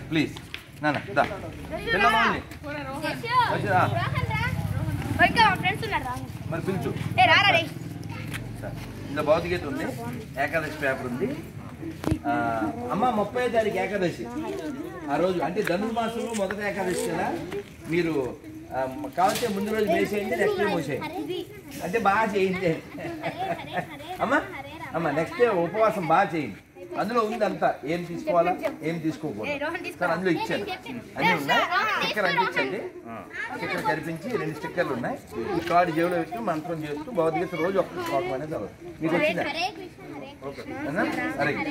Please నాన్న దా పిల్లలు మరి పిలుచు ఇందులో భౌతికత ఉంది ఏకాదశి పేపర్ ఉంది అమ్మ 30వ తారీఖు ఏకాదశి ఆ రోజు అంటే ధనుర్మాసంలో మొదటి ఏకాదశి కదా మీరు కావాల్సిన ముందు రోజు వేసేయండి నెక్స్ట్ డే మోసేయండి అంటే బాగా చేయండి అమ్మ నెక్స్ట్ డే ఉపవాసం బాగా చేయండి అందులో ఉంది అంతా ఏం తీసుకోవాలా ఏం తీసుకోకూడదు సార్ అందులో ఇచ్చాను అన్నీ ఉన్నాయి స్టిక్కర్ అంటించండి స్టిక్కర్ కనిపించి 2 స్టిక్కర్లు ఉన్నాయి ఈ కార్డు జేబులో పెట్టి మంత్రం చేస్తూ భౌతికత రోజు ఒక్క శ్లోకం అనేది చదవాలి మీకు వచ్చిందా సరే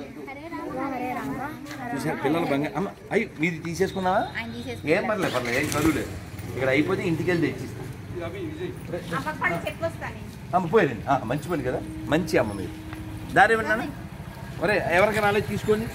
చూసారు పిల్లలు బంగారు అమ్మ అయ్యి మీది తీసేసుకున్నావా ఏం పర్లేదు ఏం చదువులేదు ఇక్కడ అయిపోతే ఇంటికి వెళ్ళి తెచ్చిస్తాను అమ్మ పోయారండి మంచి పని కదా మంచి అమ్మ మీరు దారి ఏమన్నా ఒరే ఎవరికి రాలేదు తీసుకోండి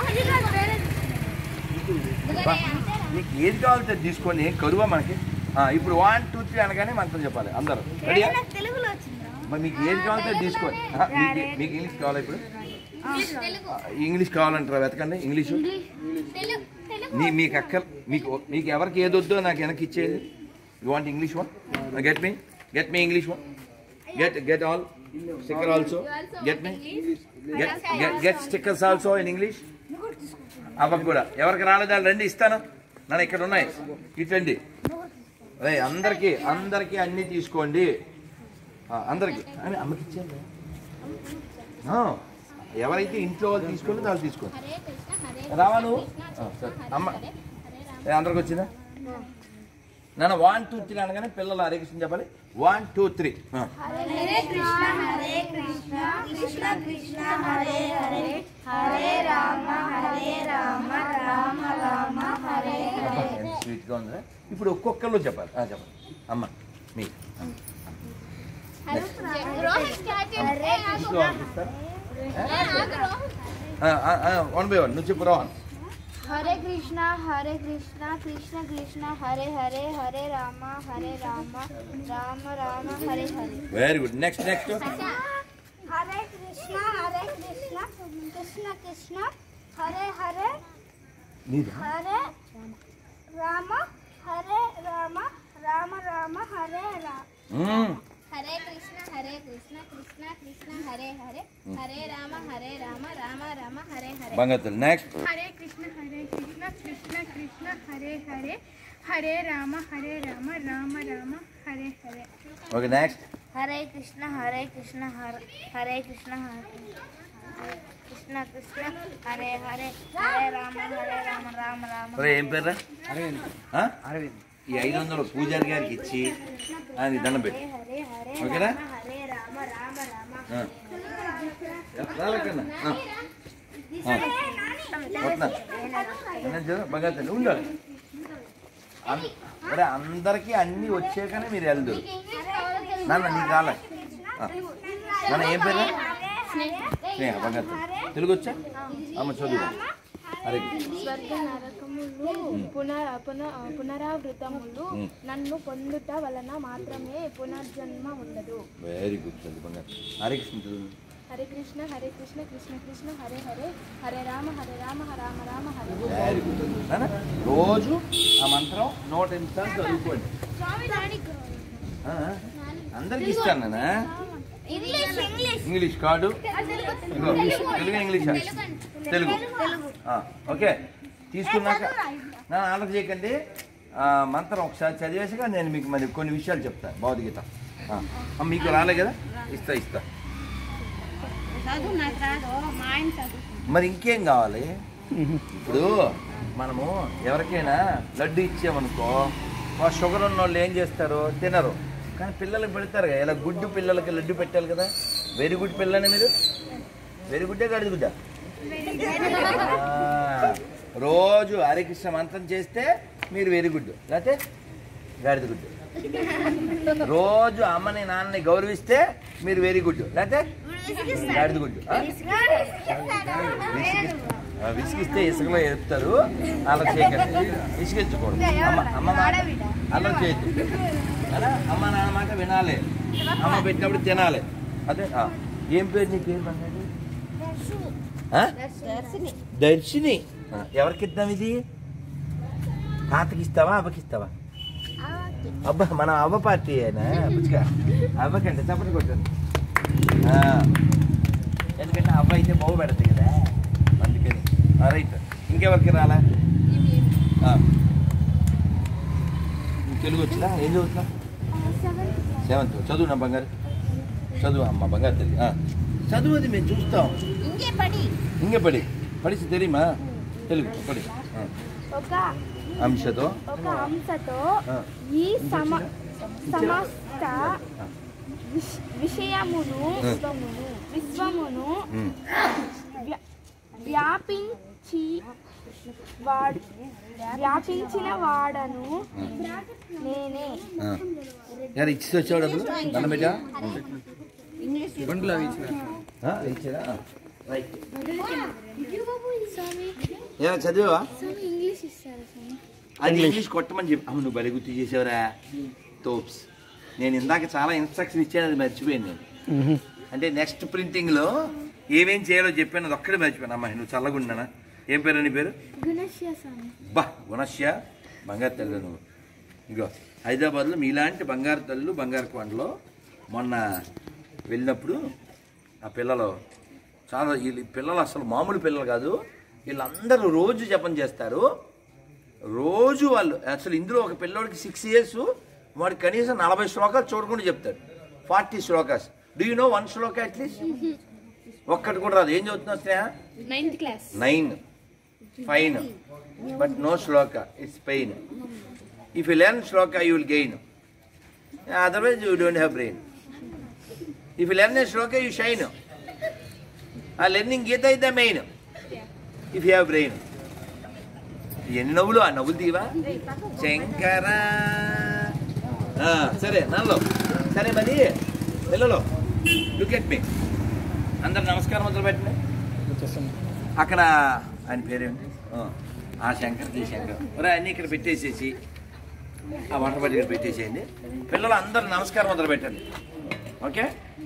మీకు ఏది కావాలో తీసుకోండి ఏం కరువా మనకి ఇప్పుడు 1 2 3 అనగానే మంత్రం చెప్పాలి అందరూ రెడీ మరి మీకు ఏది కావాలో తీసుకోండి మీకు ఇంగ్లీష్ కావాలా ఇప్పుడు ఇంగ్లీష్ కావాలంటారా వెతకండి ఇంగ్లీషు మీకు అక్క మీకు ఎవరికి ఏది వద్దో నాకు వెనక్కి ఇచ్చేది you want English one get me English one get all sticker also get me get stickers also in English అవ్వకు కూడా ఎవరికి రాలేదా రండి ఇస్తాను నన్ను ఇక్కడ ఉన్నాయి ఇటండి అదే అందరికీ అన్నీ తీసుకోండి అందరికీ అని అమ్మకి ఇచ్చేయండి ఎవరైతే ఇంట్లో వాళ్ళు తీసుకోండి వాళ్ళు తీసుకోండి రావా నువ్వు సరే అమ్మ అందరికి వచ్చిందా నాన్న 1 2 3 అనగానే పిల్లలు హరే కృష్ణ చెప్పాలి 1 2 3 హరే కృష్ణ కృష్ణ కృష్ణ హరే హరే హరే రామ రామ రామ హరే హరే స్వీట్ గా ఉందా ఇప్పుడు ఒక్కొక్కరు చెప్పాలి చెప్పండి అమ్మ మీకు వన్ బై వన్ నువ్వు చెప్పు Rohan Hare Krishna Krishna Krishna Hare Hare Hare Rama Rama Rama Hare Hare very good next Hare Krishna Krishna Krishna Hare Hare Hare Rama Rama Rama Hare Rama Hare Krishna Krishna Krishna Hare Hare Hare Rama Rama Rama Hare Hare బంగారు next Hare Krishna Krishna Krishna Hare Hare Hare Rama Rama Rama Hare Hare okay next Hare Krishna Krishna Krishna Krishna Hare Hare Hare Rama Rama Rama ఏం పేరు అరవింద్ ఈ 500 పూజారి గారికి ఇచ్చి అది దండం పెట్టి ఓకేనా బాగా ఉండాలి అరే అందరికీ అన్నీ వచ్చాకనే మీరు వెళ్తారు నాన్న నీకు రాలే నాన్న ఏం పేరు స్నేహ బాగా తెలుగు వచ్చా అమ్మ చదువు స్వర్గ నరకములు పునరావృతములు నన్ను పొందుట వలన మాత్రమే పునర్జన్మ ఉండదు. వెరీ గుడ్ చదువు హరే కృష్ణ హరే కృష్ణ కృష్ణ కృష్ణ హరే హరే హరే రామ రామ రామ హరే. వెరీ గుడ్ రోజు ఆ మంత్రం 108 సార్లు చదువుకోండి. అందరికి ఇస్తాను నాన్న English card Telugu English Telugu okay తీసుకున్నాక నా ఆలోచన చేయకండి మంత్రం ఒకసారి చదివేసాక నేను మీకు మరి కొన్ని విషయాలు చెప్తాను భౌతికత మీకు రాలే కదా ఇస్తా మరి ఇంకేం కావాలి ఇప్పుడు మనము ఎవరికైనా లడ్డు ఇచ్చామనుకో షుగర్ ఉన్న వాళ్ళు ఏం చేస్తారు తినరు కానీ పిల్లలకు పెడతారు కదా ఇలా గుడ్డు పిల్లలకి లడ్డు పెట్టాలి కదా వెరీ గుడ్ పిల్లని మీరు వెరీ గుడ్డే గాడిద గుడ్డ రోజు హరికృష్ణ మంత్రం చేస్తే మీరు వెరీ గుడ్ లేకపోతే గాడిద గుడ్డు రోజు అమ్మని నాన్నని గౌరవిస్తే మీరు వెరీ గుడ్ లేకపోతే గాడిద గుడ్డు విసిగిస్తే ఇసుకలో చెప్తారు అలా చేయకండి విసిగించకూడదు అమ్మ మాట అలా చేయొద్దు అలా అమ్మ నాన్న మాట వినాలి అమ్మ పెట్టినప్పుడు తినాలి అదే ఏం పేరు నీకేం అన్నది దర్శిని ఎవరికి ఇద్దాం ఇది? తాతకి ఇస్తావా, అవ్వకి ఇస్తావా? అబ్బా మనం అవ్వ పార్టీ అయినా బుచ్చిగా అవ్వకంటే చప్పటి కొట్టండి. ఎందుకంటే అవ్వ అయితే బాగు పెడతాయి కదా, అందుకని. రైట్. ఇంకెవరికి రాలా? తెలుగు వచ్చినా? ఏం చదువుతున్నా? 7th. చదువు నా బంగారు, చదువు అమ్మ బంగారు తల్లి. చదువు, అది మేము చూస్తాం. ఇంకే పడిసి తెలియమా? తెలుగు పడి. ఒక అంశతో ఈ సమస్త విషయమును విశ్వమును వ్యాపించిన వాడను నేనే. యారు ఇచ్చి వచ్చాడు డబ్బులు? దండబెట్టా ఇచ్చారా? రైట్. చదివావా? అది ఇంగ్లీష్ కొట్టమని చెప్పి నువ్వు బలి గుర్తు చేసేవరా తోప్స్. నేను ఇందాక చాలా ఇన్స్ట్రక్షన్ ఇచ్చాను, అది మర్చిపోయాను నేను. అంటే నెక్స్ట్ ప్రింటింగ్లో ఏమేం చేయాలో చెప్పాను, అది ఒక్కడే మర్చిపోయాను. అమ్మా నువ్వు చల్లగుండానా? ఏం పేరు నీ పేరు? బా గుణశ్య బంగారు తల్లి నువ్వు. ఇగో హైదరాబాద్లో మీలాంటి బంగారు తల్లు బంగారు కొండలో మొన్న వెళ్ళినప్పుడు ఆ పిల్లలు చాలా, వీళ్ళు పిల్లలు అసలు మామూలు పిల్లలు కాదు. వీళ్ళందరూ రోజు జపం చేస్తారు. రోజు వాళ్ళు అసలు ఇందులో ఒక పిల్లోడికి 6 years, వాడు కనీసం 40 శ్లోకాలు చూడకుండా చెప్తాడు. 40 shlokas. Do you know 1 shloka at least? ఒక్కటి కూడా రాదు. ఏం చదువుతున్నావు స్నేహ? 9th class. 9. Fine. But no shloka. It's pain. If you learn shloka, you will gain. Otherwise, you don't have brain. If you learn a shloka, you shine. Learning Gita is the main. If you have brain. ఎన్ని నవ్వులు? ఆ నవ్వులు తీవా శంకర. సరే నల్లో సరే మరి పిల్లలు look at me. అందరు నమస్కారం మొదలు పెట్టండి. అక్కడ ఆయన పేరేంటి? ఆ శంకర్, ఈ శంకర్. ఒరే అన్నీ ఇక్కడ పెట్టేసేసి ఆ వంట పట్టి ఇక్కడ పెట్టేసేయండి. పిల్లలు అందరు నమస్కారం మొదలు పెట్టండి. ఓకే.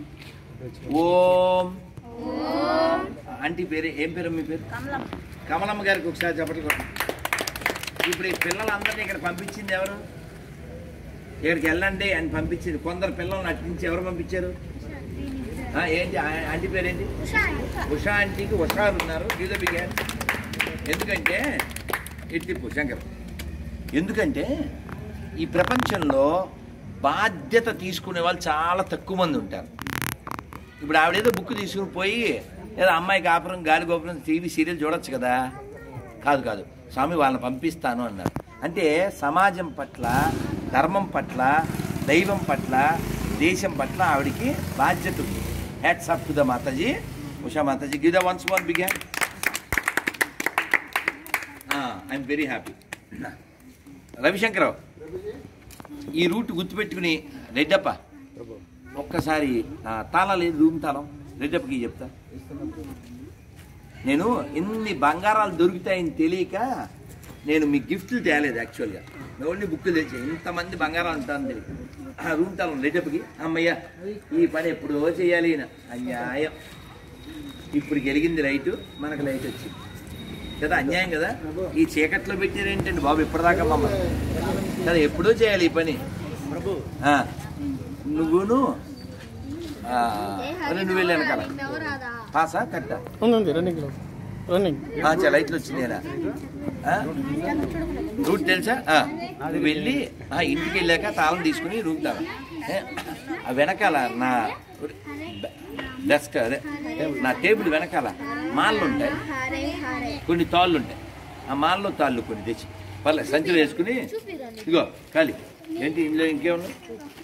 ఓం. ఆంటీ పేరు ఏం పేరు? మీ పేరు? కమలమ్మ గారికి ఒకసారి చెప్పట్లు కొట్టండి. ఇప్పుడు ఈ పిల్లలందరినీ ఇక్కడ పంపించింది ఎవరు? ఇక్కడికి వెళ్ళండి అని పంపించింది. కొందరు పిల్లల్ని అట్టించి ఎవరు పంపించారు? ఏంటి ఆంటీ పేరేంటి? ఉషా ఆంటీకి ఉషారు ఉన్నారు. బిగారు. ఎందుకంటే ఎట్టిప్పు శంకర్, ఎందుకంటే ఈ ప్రపంచంలో బాధ్యత తీసుకునే వాళ్ళు చాలా తక్కువ మంది ఉంటారు. ఇప్పుడు ఆవిడేదో బుక్ తీసుకుని పోయి ఏదో అమ్మాయి కాపురం గాలి గోపురం టీవీ సీరియల్ చూడొచ్చు కదా. కాదు స్వామి వాళ్ళని పంపిస్తాను అన్నారు. అంటే సమాజం పట్ల, ధర్మం పట్ల, దైవం పట్ల, దేశం పట్ల ఆవిడికి బాధ్యత ఉంది. Hats off to the Mataji, Usha Mataji. Give the once more big hand. I'm very happy. Ravishankarao, ఈ రూట్ గుర్తుపెట్టుకుని రెడ్డప్ప ఒక్కసారి తాళం లేదు, రూమ్ తాళం రెడ్డప్పకి చెప్తా. నేను ఎన్ని బంగారాలు దొరుకుతాయని తెలియక నేను మీ గిఫ్ట్లు తేలేదు. యాక్చువల్గా ఓన్లీ బుక్కులు తెచ్చి ఇంతమంది బంగారాలు ఉంటాను తెలియక రూమ్ తాళం రెడ్డప్పకి. అమ్మయ్య ఈ పని ఎప్పుడో చేయాలి అన్యాయం. ఇప్పుడు గెలిగింది రైటు, మనకు లైట్ వచ్చింది కదా. అన్యాయం కదా. ఈ చీకట్లో పెట్టారేంటండి బాబు ఇప్పటిదాకా మమ్మల్ని కదా. ఎప్పుడో చేయాలి ఈ పని. నువ్వును నువ్వు వెళ్ళి వెనకాల పాసా కట్టా లైట్లు వచ్చిందేనా? రూట్ తెలుసా? నువ్వు వెళ్ళి ఇంటికి వెళ్ళాక తాళం తీసుకుని రూమ్ తాళం వెనకాల నా డెస్క్ అదే నా టేబుల్ వెనకాల మాళ్ళు ఉంటాయి, కొన్ని తాళ్ళు ఉంటాయి. ఆ మాల్లో తాళ్ళు కొన్ని తెచ్చి పర్లేదు సంచులు వేసుకుని ఇగో ఖాళీ. ఏంటి ఇందులో ఇంకేమున్నాయి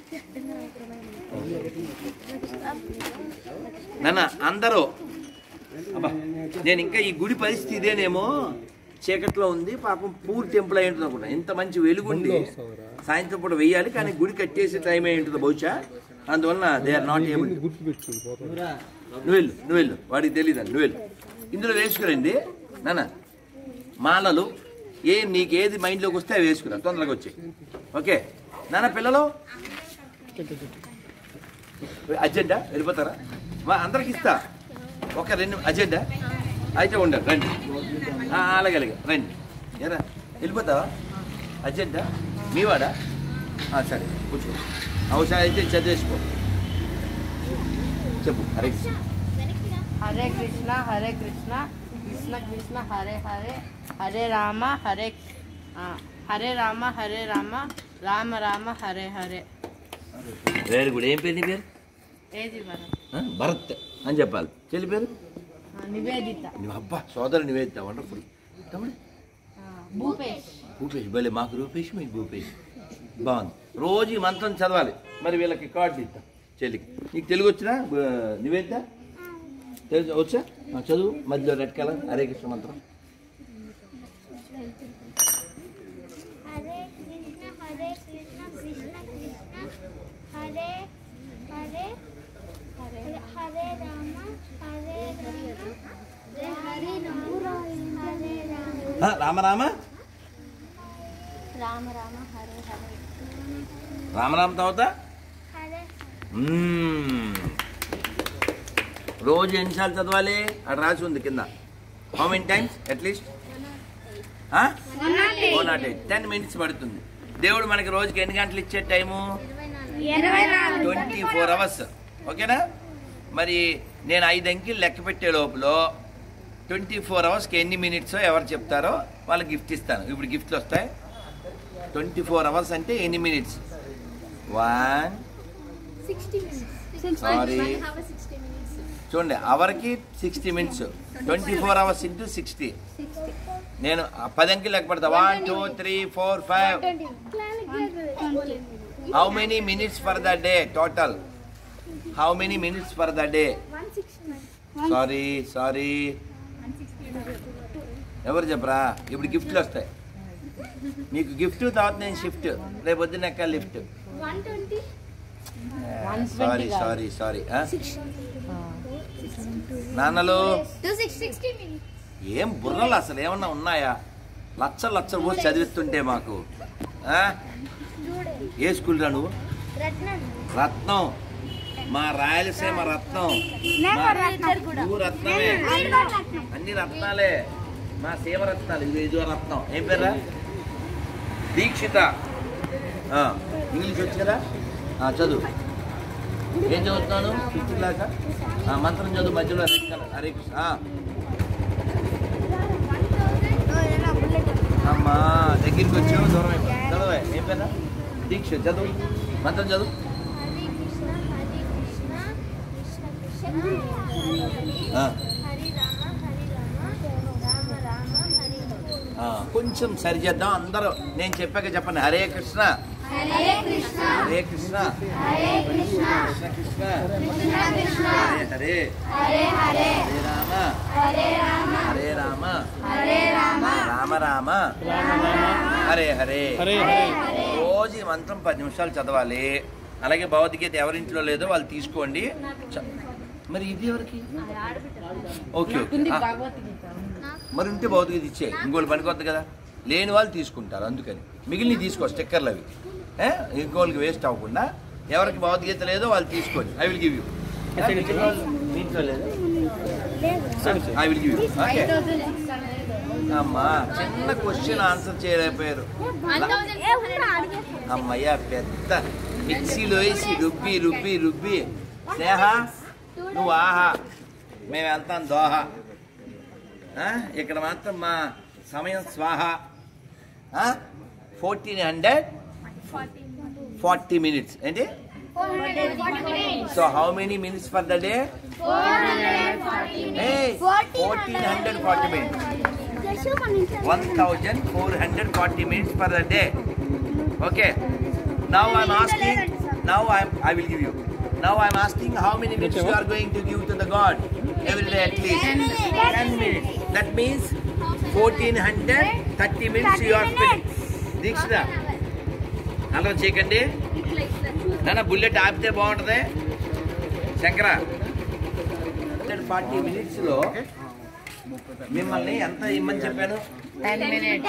నాన్న? అందరూ అబ్బా నేను ఇంకా ఈ గుడి పరిస్థితి ఇదేనేమో, చీకట్లో ఉంది పాపం. పూర్ టెంపుల్ అయి ఉంటుంది అనుకుంటా. ఇంత మంచి వెలుగుండి సాయంత్రం పూట వెయ్యాలి, కానీ గుడి కట్టేసే టైం అయి ఉంటుంది బహుశా. అందువలన దే ఆర్ నాట్ ఏబుల్. నువ్వు వెళ్ళు వాడికి తెలియదు. నువ్వు వెళ్ళు. ఇందులో వేసుకురండి నాన్న మాలలు. నీకు ఏది మైండ్లోకి వస్తే అవి వేసుకురా, తొందరగా వచ్చాయి. ఓకే నాన్న. పిల్లలు అర్జెంటా వెళ్ళిపోతారా? అందరికి ఇస్తా ఒక 2 అర్జెంటా అయితే ఉండండి రండి. అలాగే రండి. ఏరా వెళ్ళిపోతావా? అర్జెంటా? మీవాడా? సరే కూర్చో. అవసరం అయితే చదివేసుకో. చెప్పు. హరే హరే కృష్ణ కృష్ణ కృష్ణ హరే హరే హరే రామ హరే రామ రామ రామ హరే హరే. Very good. ఏం పేరు నీ పేరు? ఏది భరత్ అని చెప్పాలి. చెల్లి పేరు? నివేదిత. అబ్బా సోదరు నివేదిత. వండర్ఫుల్. తమ్ముడు? భూపేష్. భలే. మాకు రూపేష్, మీకు భూపేష్. బాగుంది. రోజు ఈ మంత్రం చదవాలి. మరి వీళ్ళకి కార్డు ఇస్తాం చెల్లికి. నీకు తెలుగు వచ్చినా నివేదిత? తెలుసు వచ్చా? చదువు. మధ్యలో రెడ్ కలర్ హరే కృష్ణ మంత్రం. హరే కృష్ణ హరే కృష్ణ కృష్ణ కృష్ణ హరే హరే హరే రామ హరే రామ రామ రామ రామ హరే హరే రామరామ తర్వాత హరే రోజు ఎన్నిసార్లు చదవాలి? అక్కడ రాసి ఉంది కింద. How many times at least? 108. 10 minutes పడుతుంది. దేవుడు మనకి రోజుకి ఎన్ని గంటలు ఇచ్చే టైము? 24 hours. ఓకేనా? మరి నేను 5 అంకెలు లెక్క పెట్టే లోపల 24 hours ఎన్ని మినిట్స్ ఎవరు చెప్తారో వాళ్ళకి గిఫ్ట్ ఇస్తాను. ఇప్పుడు గిఫ్ట్లు వస్తాయి. 24 hours అంటే ఎన్ని మినిట్స్? 1 సారీ చూడండి, అవర్కి 60 minutes. 24 hours into 60. నేను 10 అంకెలు లెక్క పెడతా. 1 2 3 4 5. How many minutes for the day total? How many minutes for the day? Sorry ఎవరు చెప్పరా? ఇప్పుడు గిఫ్ట్లు వస్తాయి. మీకు గిఫ్ట్ తర్వాత నేను షిఫ్ట్. రేపు పొద్దున్న ఎక్క లిఫ్ట్. సారీ నాన్నలు ఏం బుర్రలు అసలు ఏమన్నా ఉన్నాయా? లచ్చలు పోసి చదివిస్తుంటే మాకు. ఏ స్కూల్ రా నువ్వు? రత్నం. మా రాయలసీమ రత్నం. నువ్వు రత్నమే. అన్ని రత్నాలే. మా సీమ రత్నాలు. ఇదో రత్నం. ఏం పేరా? దీక్షిత. ఇంగ్లీష్ వచ్చు కదా? చదువు. ఏం చదువుతున్నాను? 5th class. మంత్రం చదువు. మధ్యలో హరే కృష్ణ. అమ్మా దగ్గరికి వచ్చావు, దూరం అయిపో. చదువు. ఏం పేరా? దీక్ష. చదువు. మంత్రం చదువు. కొంచెం సరి చేద్దాం అందరూ. నేను చెప్పాక చెప్పండి. హరే కృష్ణ హరే కృష్ణ కృష్ణ కృష్ణ హరే హరే హరే రామ రామ రామ హరే హరే. రోజు ఈ మంత్రం 10 నిమిషాలు చదవాలి. అలాగే భగవద్గీత ఎవరింట్లో లేదో వాళ్ళు తీసుకోండి. మరి ఇది ఎవరికి? ఓకే మరి ఉంటే భగవద్గీత ఇచ్చే. ఇంకోళ్ళు పనికొద్దు కదా. లేని వాళ్ళు తీసుకుంటారు. అందుకని మిగిలిన తీసుకో. స్టిక్కర్లు అవి ఇంకోళ్ళకి వేస్ట్ అవ్వకుండా. ఎవరికి భగవద్గీత లేదో వాళ్ళు తీసుకోండి. I will give you. ఇంట్లో లేదు I will give you. Okay అమ్మా. చిన్న క్వశ్చన్ ఆన్సర్ చేయలేకపోయారు. అమ్మయ్యా పెద్ద మిక్సీలో వేసి రుబ్బి రుబ్బి రుబ్బి. స్నేహ నువ్వు ఆహా, మేము వెళ్తాం దోహ. ఇక్కడ మాత్రం మా సమయం స్వాహ. 1440 minutes. ఏంటి? So how many minutes for the day? 1440 minutes. 1440 minutes for the day. Okay. Now I'm asking. I will give you. Now I'm asking how many minutes you are going to give to the God every day at least? 10 minutes. That means 1430 minutes you are spending. Dikshita. అలా చేయకండి నాన్న. Bullet ఆపితే బాగుంటుంది. Shankara 140 minutes లో మిమ్మల్ని ఎంత ఇమ్మని చెప్పాను? 10 minutes.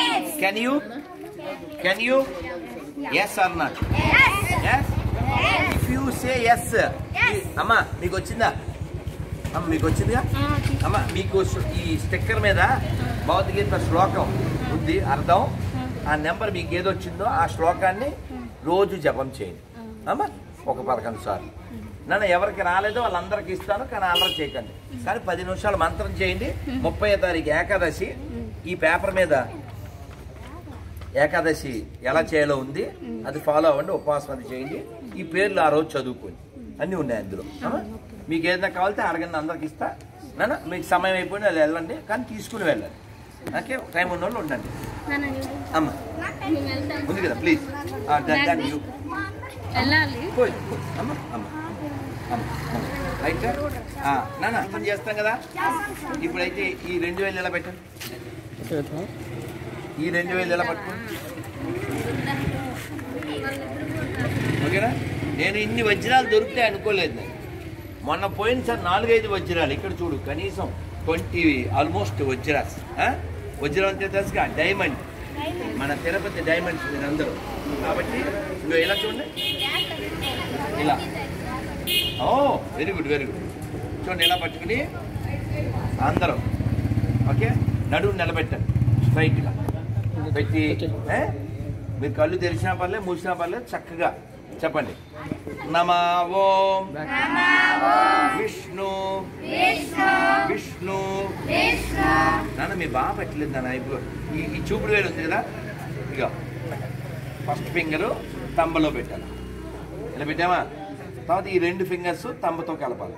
Can you? Yes or not? Yes. If you say yes. అమ్మా మీకు వచ్చిందా? అమ్మ మీకు వచ్చిందిగా అమ్మ మీకు ఈ స్టిక్కర్ మీద భగవద్గీత శ్లోకం ఉంది అర్థం ఆ నెంబర్ మీకు ఏదొచ్చిందో ఆ శ్లోకాన్ని రోజు జపం చేయండి అమ్మ ఒక 11 సార్లు నన్ను ఎవరికి రాలేదో వాళ్ళందరికీ ఇస్తాను కానీ అల్లరి చేయకండి కానీ 10 నిమిషాలు మంత్రం చేయండి 30వ తారీఖు ఏకాదశి ఈ పేపర్ మీద ఏకాదశి ఎలా చేయాలో ఉంది అది ఫాలో అవ్వండి ఉపవాసం అది చేయండి ఈ పేర్లు ఆ రోజు చదువుకోండి అన్నీ ఉన్నాయి అందులో మీకు ఏదైనా కావాలితే అడగండి అందరికి ఇస్తా నాన్న మీకు సమయం అయిపోయింది అది వెళ్ళండి కానీ తీసుకుని వెళ్ళండి ఓకే టైం ఉన్న వాళ్ళు ఉండండి అమ్మ ఉంది కదా ప్లీజ్ అమ్మ అమ్మ అయితే నాన్న అర్థం చేస్తాం కదా ఇప్పుడైతే ఈ 2000 ఎలా పెట్టండి ఈ 2000 ఎలా పట్టుకోండి ఓకేనా నేను ఇన్ని వజ్రాలు దొరుకుతాయి అనుకోలేదు నేను మొన్న పోయినసారి 4-5 వజ్రాలు ఇక్కడ చూడు కనీసం 20 ఆల్మోస్ట్ వజ్రాస్ వజ్రం అంతే తెలుసుగా డైమండ్ మన తిరుపతి డైమండ్స్ మీరు అందరూ కాబట్టి నువ్వు ఇలా చూడండి ఇలా వెరీ గుడ్ చూడండి ఇలా పట్టుకుని అందరం ఓకే నడుము నిలబెట్టండి స్ట్రైట్గా పెట్టి మీరు కళ్ళు తెరిచినా పర్లేదు మూసినా పర్లేదు చక్కగా చెప్పండి నమా ఓం విష్ణు విష్ణు నాన్న మీ బాగా పెట్టలేదు నాన్న ఇప్పుడు ఈ చూపుడు వేలు ఉంది కదా ఇక ఫస్ట్ ఫింగరు తంబలో పెట్టాలి ఇలా పెట్టామా తర్వాత ఈ 2 ఫింగర్స్ తంబతో కలపాలి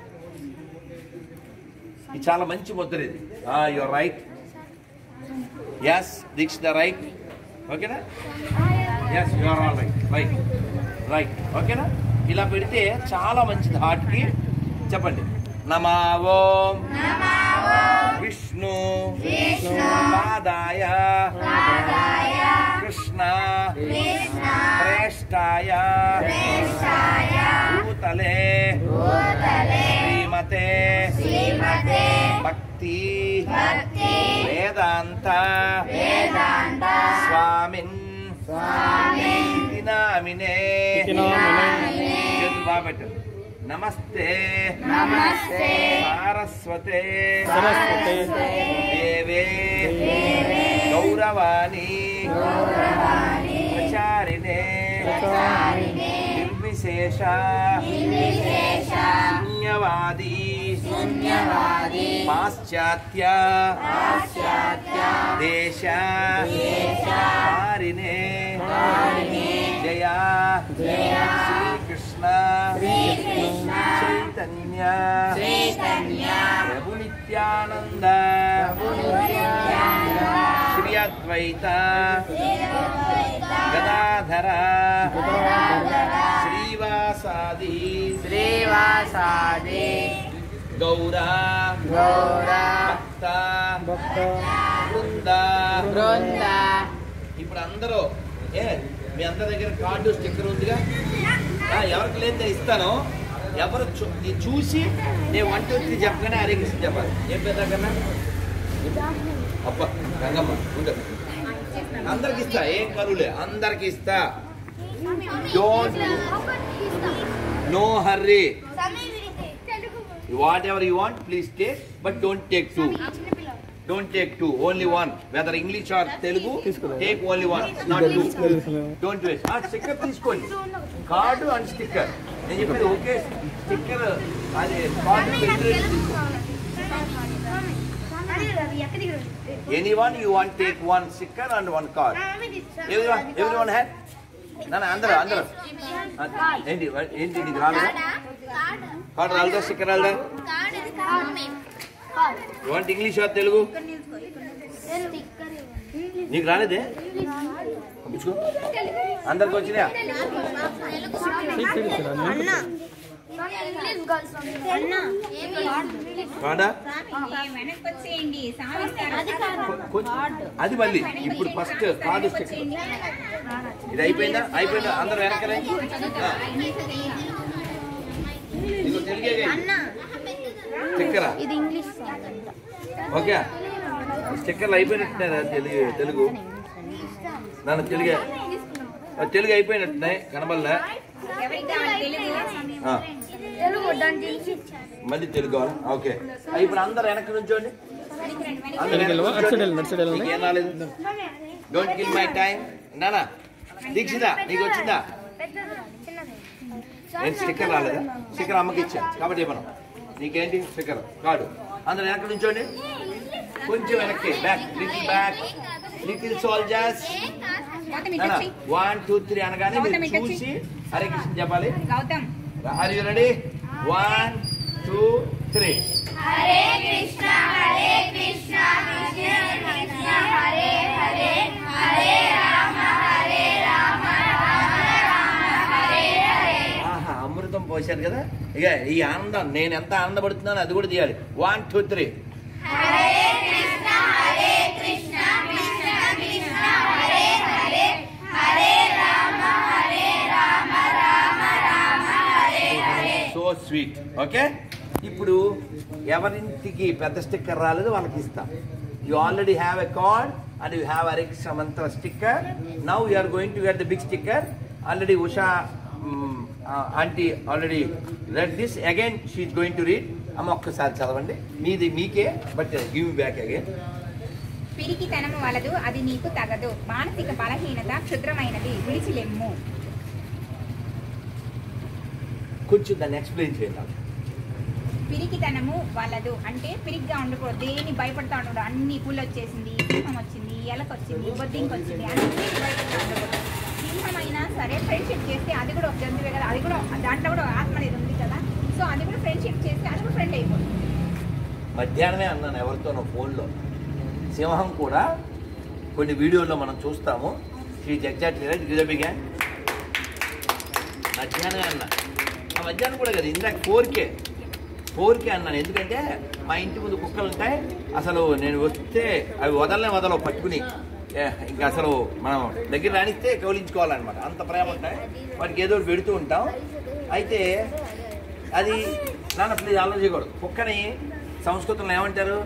ఇది చాలా మంచి ముద్ర ఇది your right yes Deeksha right ఓకేనా yes your all right right ఓకేనా ఇలా పెడితే చాలా మంచిది హార్ట్కి చెప్పండి నమా ఓం విష్ణు పాదాయ కృష్ణ శ్రేష్టాయ భూతలే శ్రీమతే భక్తి వేదాంత స్వామిన్ నామినే పెట్టండి నమస్తే సారస్వతే దేవే గౌరవాణి ప్రచారిణే నిర్విశేష శూన్యవాది పాశ్చాత్య దేశ హారిణే జయా శ్రీకృష్ణ చైతన్య ప్రభు నిత్యానంద శ్రీ అద్వైత గదాధర శ్రీవాసాది గౌర భక్త బృంద ఇప్పుడు అందరూ మీ అందరి దగ్గర కార్డు స్టిక్కర్ ఉందిగా ఎవరికి లేదా ఇస్తాను ఎవరు చూసి నేను 1 2 3 చెప్పగానే హరే కృష్ణ చెప్పాలి ఏం పేరు కన్నా అబ్బా గంగమ్మ ఉండదు అందరికి ఇస్తా ఏం కరువులే అందరికి ఇస్తా don't no hurry whatever you want please take but don't take 2 don't take 2 only 1 whether English or Telugu take only 1 not 2 don't waste sticker తీసుకోండి కార్డు అండ్ స్టిక్కర్ నేను చెప్పేది ఓకే స్టిక్కర్ అది card anyone you want take 1 sticker and 1 card everyone had నాన్న అందరూ ఏంటి నీకు రాలేదా card రాలేదా స్టిక్కర్ రాలేదా You want English or Telugu? నీకు రాలేదే అందరికి వచ్చినాయా అది మళ్ళీ ఇప్పుడు ఫస్ట్ కార్డు ఇది అయిపోయిందా అందరు వెనకలే స్టిక్కరా ఓకే స్టిక్కర్లు అయిపోయినట్టున్నాయి తెలుగు నన్ను తెలుగు అయిపోయినట్టున్నాయి కనబడలే మళ్ళీ తెలుగు కావాలా? ఓకే. ఇప్పుడు అందరు వెనక్కి నుంచోండి. ఏం రాలేదు? Don't kill my time. నానా దీక్షిత నీకు వచ్చిందా? నేను స్టిక్కర్ రాలేదా? స్టిక్కర్ అమ్మకి ఇచ్చాను కాబట్టి మనం నీకేంటి స్టిక్కర్ కాదు. అందరు వెనక్కి నుంచోండి. కొంచెం వెనక్కి, back, little back, little soldiers. 1 2 3 అనగానే మీరు చూసి హరే కృష్ణ చెప్పాలి. Are you ready? 1 2 3. Hare Krishna Hare Krishna Krishna Krishna Hare Hare Hare Rama Hare Rama Rama Rama Hare Hare. ఆహా, అమృతం పోశారు కదా. ఇక ఈ ఆనందం నేను ఎంత ఆనందపడుతున్నానో అది కూడా తీయాలి. 1 2 3. Hare Krishna Hare Krishna Krishna Krishna Hare Hare Hare Rama Hare Rama Rama Rama Hare Hare. So sweet. Okay, ఇప్పుడు ఎవరింటికి పెద్ద స్టిక్కర్ రాలేదు వాళ్ళకి ఇస్తాం. You already have a card and you have Hare Krishna mantra sticker. Now you are going to get the big sticker. Already Usha aunty already read this. Again she is going to read. అమ్మ ఒక్కసారి చదవండి. మీది మీకే, but give me back again. పిరికితనము వలదు, అది నీకు తగదు. మానసిక బలహీనత క్షుద్రమైనది, విడిచిలెమ్ము. కొంచెం దాన్ని ఎక్స్ప్లెయిన్ చేయాలి. పిరికితనము వలదు అంటే పిరిగ్గా ఉండకూడదు, దేని భయపడతా ఉండకూడదు. అన్ని పుల్ వచ్చేసింది, సింహం వచ్చింది, ఎలక వచ్చింది, బొద్దింక వచ్చింది, అన్ని భయపడతా ఉండకూడదు. సింహం అయినా సరే ఫ్రెండ్షిప్ చేస్తే అది కూడా ఒక జంతువే కదా, అది కూడా దాంట్లో కూడా ఆత్మ అనేది ఉంది కదా. సో అది కూడా ఫ్రెండ్షిప్ చేస్తే అది కూడా ఫ్రెండ్ అయిపోతుంది. మధ్యాహ్నమే అన్నాను ఎవరితోనో ఫోన్లో, సింహం కూడా కొన్ని వీడియోల్లో మనం చూస్తాము. శ్రీ ఎగ్జాక్ట్లీ గిజబిగా మధ్యాహ్నమే అన్నా. ఆ మధ్యాహ్నం కూడా కదా, ఇందాక 4K అన్నాను. ఎందుకంటే మా ఇంటి ముందు కుక్కలు ఉంటాయి. అసలు నేను వస్తే అవి వదలవు పట్టుకుని. ఇంకా అసలు మనం దగ్గర రానిస్తే కౌలించుకోవాలన్నమాట, అంత ప్రేమ ఉంటాయి. వాటికి ఏదో పెడుతూ ఉంటాం. అయితే అది నాన్న ప్లీజ్ ఆలోచించకూడదు. కుక్కని సంస్కృతంలో ఏమంటారు?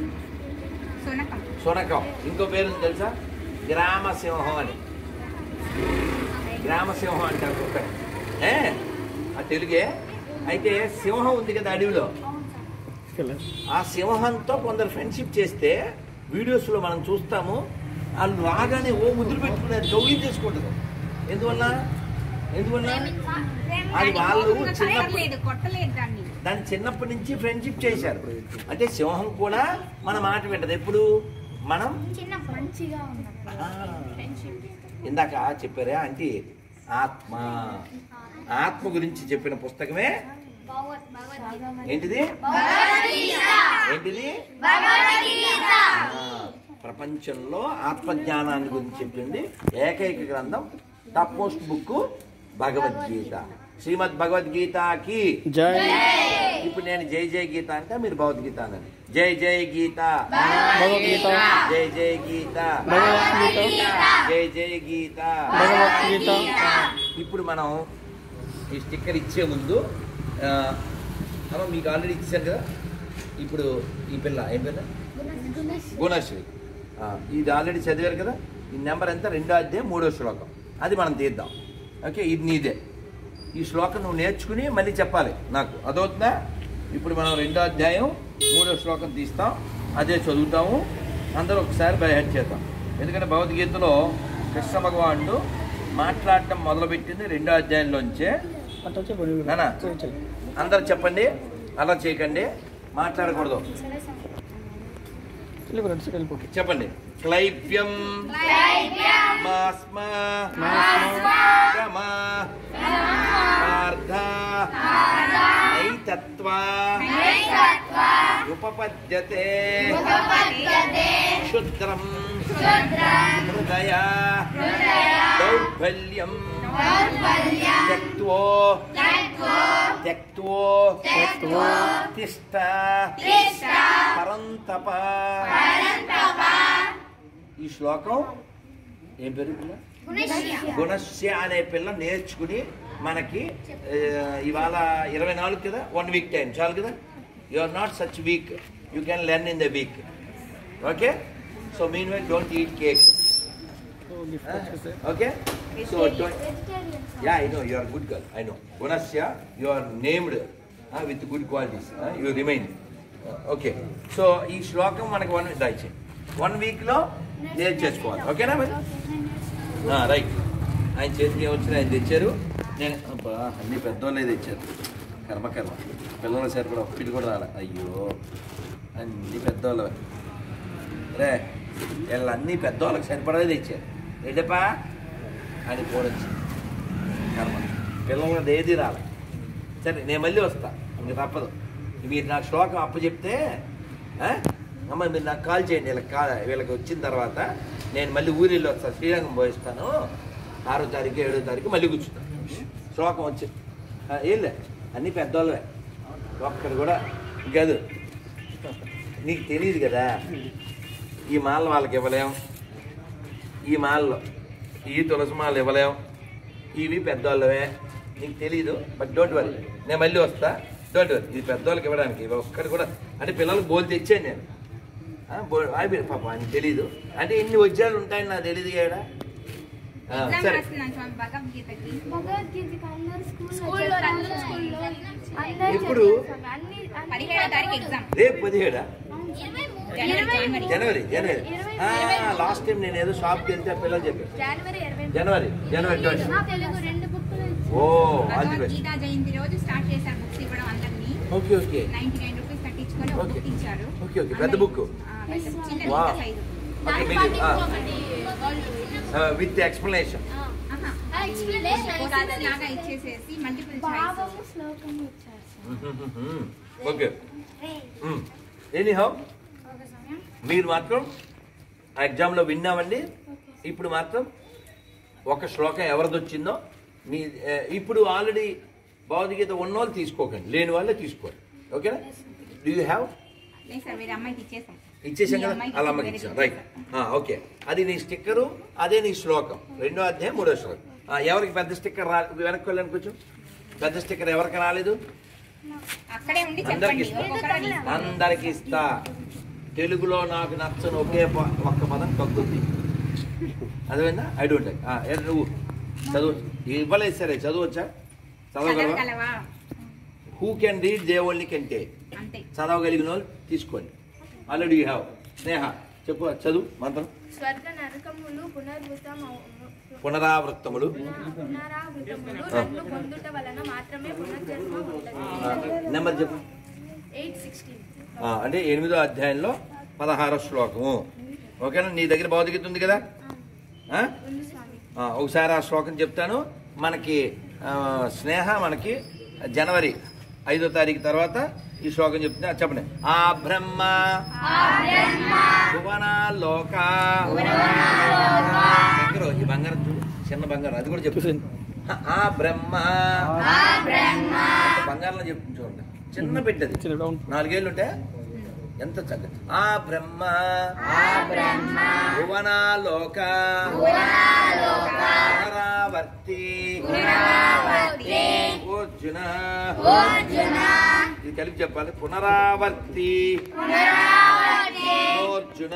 శునకం. ఇంకో పేరు తెలుసా? గ్రామసింహం అని. గ్రామసింహం అంటారు కుక్కని. ఆ తెలుగే. అయితే సింహం ఉంది కదా అడవిలో, ఆ సింహంతో కొందరు ఫ్రెండ్షిప్ చేస్తే వీడియోస్లో మనం చూస్తాము. వాళ్ళు రాగానే ఓ ముద్దులు పెట్టుకునేది, గౌరవం చేసుకుంటుంది. ఎందువల్ల అది వాళ్ళు దాన్ని చిన్నప్పటి నుంచి ఫ్రెండ్షిప్ చేశారు. అంటే సింహం కూడా మన మాట వింటది. ఎప్పుడు మనం ఇందాక చెప్పారే అంటే ఆత్మ గురించి చెప్పిన పుస్తకమే ఏంటిది? ప్రపంచంలో ఆత్మజ్ఞానాన్ని గురించి చెప్పింది ఏకైక గ్రంథం, top most book Bhagavad Gita. Shrimad భగవద్గీతకి జై. ఇప్పుడు నేను జై జై గీత అంటే మీరు భగవద్గీత అనండి. జై జై గీత, భగవద్గీత, జై జై గీత, భగవద్గీత, జై జై గీత, భగవద్గీత. ఇప్పుడు మనం ఈ స్టిక్కర్ ఇచ్చే ముందు అమ్మ మీకు ఆల్రెడీ ఇచ్చాను కదా. ఇప్పుడు ఈ పిల్ల ఏం పిల్ల? గుణశ్రీ. ఇది ఆల్రెడీ చదివారు కదా. ఈ నెంబర్ ఎంత? 2వ అధ్యాయం 3వ శ్లోకం. అది మనం తీద్దాం. ఓకే, ఇది నీదే. ఈ శ్లోకం నువ్వు నేర్చుకుని మళ్ళీ చెప్పాలి నాకు, అదవుతుందా? ఇప్పుడు మనం 2వ అధ్యాయం 3వ శ్లోకం తీస్తాం, అదే చదువుతాము. అందరూ ఒకసారి బై హెడ్ చేద్దాం. ఎందుకంటే భగవద్గీతలో కృష్ణ భగవానుడు మాట్లాడటం మొదలుపెట్టింది 2వ అధ్యాయంలోంచే. నానా అందరు చెప్పండి, అలా చేయకండి, మాట్లాడకూడదు. చెప్పండి. క్లైప్యం ఉపపద్యతే క్షుద్రం హృదయ దౌర్బల్యం త్యక్త్వో తిష్ట పరంతప. ఈ శ్లోకం ఏం పేరు? పిల్ల గుణశ్య అనే పిల్ల నేర్చుకుని మనకి ఇవాళ 24 కదా, 1 వీక్ టైం చాలు కదా. You are not such weak, you can learn in the week. Okay, so mean why don't eat cake. Okay so yeah I know you are good girl I know గుణస్య you are named with good qualities you remain okay so ఈ శ్లోకం మనకి 1 week దాయిచ్చే 1 వీక్లో నేర్చేసుకోవాలి ఓకేనా మరి right ఆయన చేతికి వచ్చిన ఆయన తెచ్చారు నేను అన్ని పెద్దోళ్ళే తెచ్చారు కర్మ పిల్లల సరిపడా ఒక్కటి కూడా రాలే అయ్యో అన్ని పెద్దోళ్ళవే రే వీళ్ళు అన్ని పెద్దోళ్ళకి సరిపడే తెచ్చారు ఏంటప్పా అని పోడొచ్చు కర్మ పిల్లలది ఏది రాలే సరే నేను మళ్ళీ వస్తా ఇంక తప్పదు మీరు నాకు శ్లోకం అప్పచెప్తే అమ్మ మీరు నాకు కాల్ చేయండి వీళ్ళకి వచ్చిన తర్వాత నేను మళ్ళీ ఊరిలో వస్తాను శ్రీరంగం పోయిస్తాను 6వ తారీఖు 7వ తారీఖు మళ్ళీ కూర్చుంటాను శ్లోకం వచ్చి ఏలే అన్నీ పెద్దోళ్ళవే ఒక్కడు కూడా గదు నీకు తెలియదు కదా ఈ మాల వాళ్ళకి ఇవ్వలేం ఈ మాలలో ఈ తులసి మాల ఇవ్వలేం ఇవి పెద్దోళ్ళవే నీకు తెలీదు బట్ డోంట్ వరీ నేను మళ్ళీ వస్తా డోంట్ వరీ ఇది పెద్దోళ్ళకి ఇవ్వడానికి ఇవి ఒక్కటి కూడా అంటే పిల్లలకు బోల్ తెచ్చాను నేను పాప అని తెలీదు అంటే ఇన్ని వజ్రాలు ఉంటాయని నాకు తెలియదు కదా సరే ఇప్పుడు రేపు 17 జనవరి లాస్ట్ టైం నేను ఏదో షాప్కి వెళ్తే పిల్లలు చెప్పారు జనవరి 20 ఓ గీతా జయంతి రోజు స్టార్ట్ చేశారు బుక్స్ ఇవ్వడం అందరినీ ఓకే ఓకే 99 రూపీస్ కట్టించుకొని ఒక బుక్ ఇచ్చారు ఓకే ఓకే పెద్ద బుక్ విత్ ఎక్స్ప్లెనేషన్ లాగా ఇచ్చేసేసి మల్టిపుల్ చాయిస్ ఓకే ఎనీహౌ మీరు మాత్రం ఆ ఎగ్జామ్లో విన్నామండి ఇప్పుడు మాత్రం ఒక శ్లోకం ఎవరిది వచ్చిందో మీ ఇప్పుడు ఆల్రెడీ భగవద్గీత ఉన్న వాళ్ళు తీసుకోకండి లేని వాళ్ళే తీసుకోండి ఓకేనా డూ యూ హ్యావ్ ఇచ్చేసాం కదా అలా అమ్మకి ఇచ్చాం రైట్ ఓకే అది నీ స్టిక్కరు అదే నీ శ్లోకం 2వ అధ్యాయం 3వ శ్లోకం ఎవరికి పెద్ద స్టిక్కర్ వెనక్కి వెళ్ళాను కొంచెం పెద్ద స్టిక్కర్ ఎవరికి రాలేదు అందరికి ఇస్తా తెలుగులో నాకు నచ్చని ఒక్క పదం కక్కుద్ది అదేనా ఐ డోంట్ నువ్వు చదువు ఇవ్వలేదు సరే చదవచ్చా చదవగలవా who can read they only can take చదవగలిగిన వాళ్ళు తీసుకోండి ఆల్రెడీ యూ హ్యావ్ స్నేహ చెప్పు చదువు మంత్రం స్వర్గ నరకములు పునరావృత్తములు నన్ను పొందుట వలన మాత్రమే పునర్జన్మ ఉండదు నెంబర్ చెప్పు 8:16 అంటే 8వ అధ్యాయంలో 16వ శ్లోకము ఓకేనా నీ దగ్గర భౌతికత ఉంది కదా ఒకసారి ఆ శ్లోకం చెప్తాను మనకి స్నేహ మనకి జనవరి 5వ తారీఖు తర్వాత ఈ శ్లోకం చెప్తున్నా చెప్పండి ఆ బ్రహ్మ భువనాలోక ఈ బంగారం చూడు చిన్న బంగారం అది కూడా చెప్పు ఆ బ్రహ్మ బంగారంలో చెప్తుంది చూడండి చిన్న పెట్టది 4 ఏళ్ళు ఉంటే ఎంత చక్కగా ఆ బ్రహ్మ భువనాలోక పునరావర్తి అర్జున ఇది కలిపి చెప్పాలి పునరావర్తి అర్జున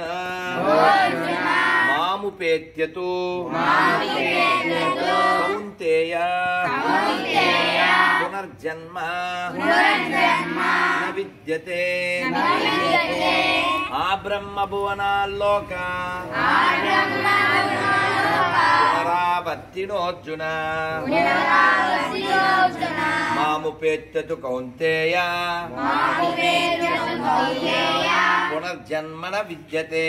మాముపేత్యతు కౌంతేయ పునర్జన్మ న విద్యతే ఆ బ్రహ్మ భువనాల్లోక పునరావర్తినోర్జున మాముపేత్యతు కౌంతేయ పునర్జన్మన విద్యతే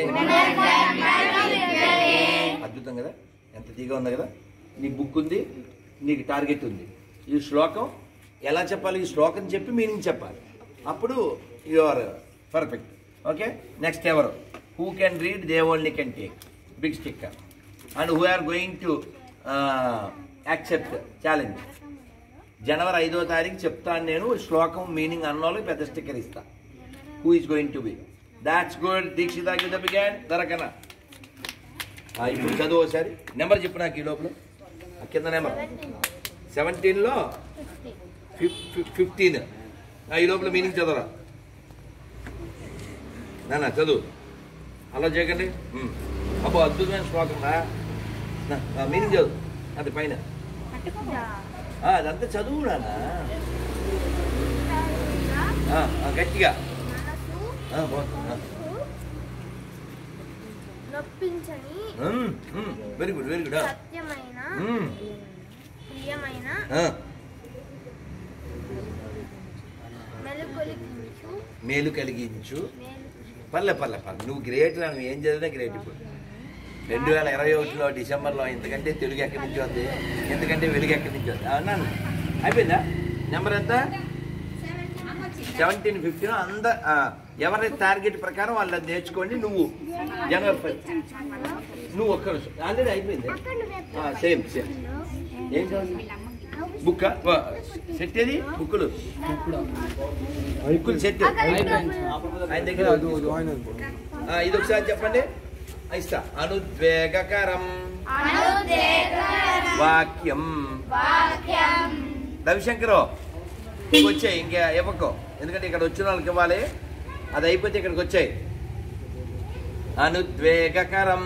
అద్భుతం కదా ఎంత తీగా ఉంది కదా నీకు బుక్ ఉంది నీకు టార్గెట్ ఉంది ఈ శ్లోకం ఎలా చెప్పాలి ఈ శ్లోకం చెప్పి మీనింగ్ చెప్పాలి అప్పుడు you are perfect okay next ఎవరు who can read they only can take big sticker and who are going to accept challenge జనవరి 5వ తారీఖు చెప్తాను నేను శ్లోకం మీనింగ్ అన్నోళ్ళకి పెద్ద స్టిక్కర్ ఇస్తా who is going to be that's good Dikshita గిత బిగాన్ దరకనా ఇప్పుడు చదువు ఒకసారి నెంబర్ చెప్పు నాకు ఈ లోపల కింద నెంబర్ 17లో 15 ఈ లోపల మీనింగ్ చదవరా నాన్న చదువు అలా చేయకండి అబ్బో అద్భుతమైన శ్లోకం రా మీనింగ్ చదువు అది పైన అదంతా చదువు నాన్న గట్టిగా నొప్పించని వెరీ గుడ్ వెరీ గుడ్ సత్యమైన ప్రియమైన మేలు కలిగించు పర్లే నువ్వు గ్రేట్ రా నువ్వు ఏం చదివినా గ్రేట్ ఇప్పుడు 2021లో డిసెంబర్లో ఇంతకంటే తెలుగు ఎక్కడి నుంచి వద్ది ఎందుకంటే వెలుగు ఎక్కడి నుంచి వద్ది అన్నాను అయిపోయిందా నెంబర్ ఎంత 17-15 ఎవరి టార్గెట్ ప్రకారం వాళ్ళు నేర్చుకోండి నువ్వు జనవరి 1 నువ్వు ఒక్కరు ఆల్రెడీ అయిపోయింది సేమ్ ఏం కావాలి బుక్ సెట్ ఏది బుక్కులు సెట్ ఆయన దగ్గర ఇది ఒకసారి చెప్పండి ఇస్తా అనుద్వేగకరం వాక్యం రవిశంకర్ వచ్చాయి ఇంకా ఇవ్వకో ఎందుకంటే ఇక్కడ వచ్చిన వాళ్ళకి ఇవ్వాలి అది అయిపోతే ఇక్కడికి వచ్చాయి అనుద్వేగకరం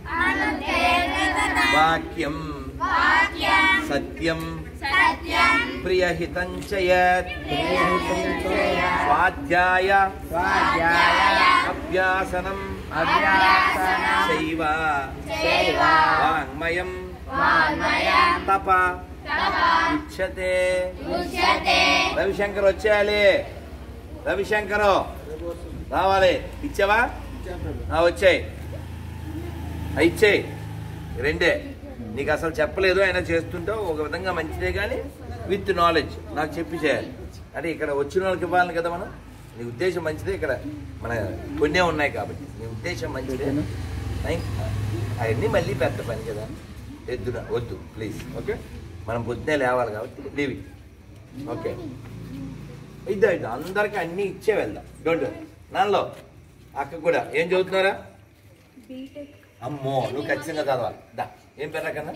వాక్యం సత్యం ప్రియహితం చయత్ స్వాధ్యాయ అభ్యాసనం శైవ వాంగ్మయం తప ఉచ్యతే రవిశంకర్ వచ్చేయాలి రవిశంకర్ రావాలి ఇచ్చావా వచ్చాయి ఇచ్చేయి రెండే నీకు అసలు చెప్పలేదు అయినా చేస్తుంటావు ఒక విధంగా మంచిదే కానీ విత్ నాలెడ్జ్ నాకు చెప్పి చేయాలి అంటే ఇక్కడ వచ్చిన వాళ్ళకి ఇవ్వాలి కదా మనం నీ ఉద్దేశం మంచిదే ఇక్కడ మన కొన్నే ఉన్నాయి కాబట్టి నీ ఉద్దేశం మంచిదే అవన్నీ మళ్ళీ పెద్ద పని కదా ఎద్దున వద్దు ప్లీజ్ ఓకే మనం పొద్దునే లేవాలి కాబట్టి లీవ్ ఓకే ఇద్దా అందరికీ అన్నీ ఇచ్చే వెళ్దాం డోంట్ నాలో అక్క కూడా ఏం చదువుతున్నారా అమ్మో నువ్వు ఖచ్చితంగా చదవాలి దా ఏం పేరు కన్నా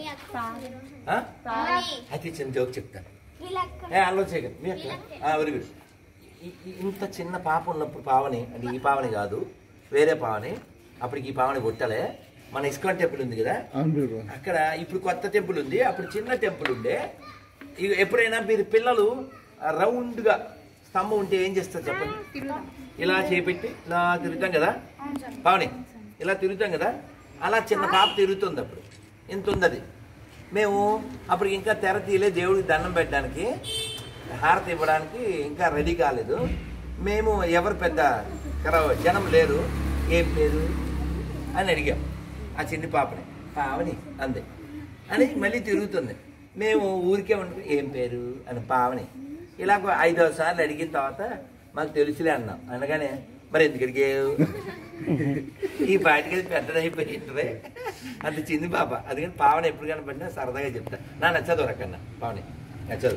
అయితే చిన్న జోక్ చెప్తాను ఆలోచించగలరు మీ అక్క వెరీ గుడ్ ఇంత చిన్న పాప ఉన్నప్పుడు పావని అంటే ఈ పావని కాదు వేరే పావని అప్పటికి ఈ పావని పుట్టలే మన ఇస్కాన్ టెంపుల్ ఉంది కదా అక్కడ ఇప్పుడు కొత్త టెంపుల్ ఉంది అప్పుడు చిన్న టెంపుల్ ఉండే ఎప్పుడైనా మీరు పిల్లలు రౌండ్గా స్తంభం ఉంటే ఏం చేస్తారు చెప్పండి ఇలా చేపెట్టి ఇలా తిరుగుతాం కదా పావని ఇలా తిరుగుతాం కదా అలా చిన్న పాప తిరుగుతుంది అప్పుడు ఇంత ఉంది అది మేము అప్పుడు ఇంకా తెర తీయలే దేవుడికి దండం పెట్టడానికి హారతి ఇవ్వడానికి ఇంకా రెడీ కాలేదు మేము ఎవరు పెద్ద జనం లేరు ఏం పేరు అని అడిగాం ఆ చిన్ని పాపని పావని అంది అని మళ్ళీ తిరుగుతుంది మేము ఊరికే ఉండి ఏం పేరు అని పావని ఇలా 5వ సార్లు అడిగిన తర్వాత మాకు తెలుసులే అన్నాం అనగానే మరి ఎందుకు అడిగావు ఈ పాటికి పెద్దదైపోయింది అంత చిన్ని పాప అందుకని పావని ఎప్పుడు కనపడినా సరదాగా చెప్తా నా నచ్చదు రకన్నా పావని నచ్చదు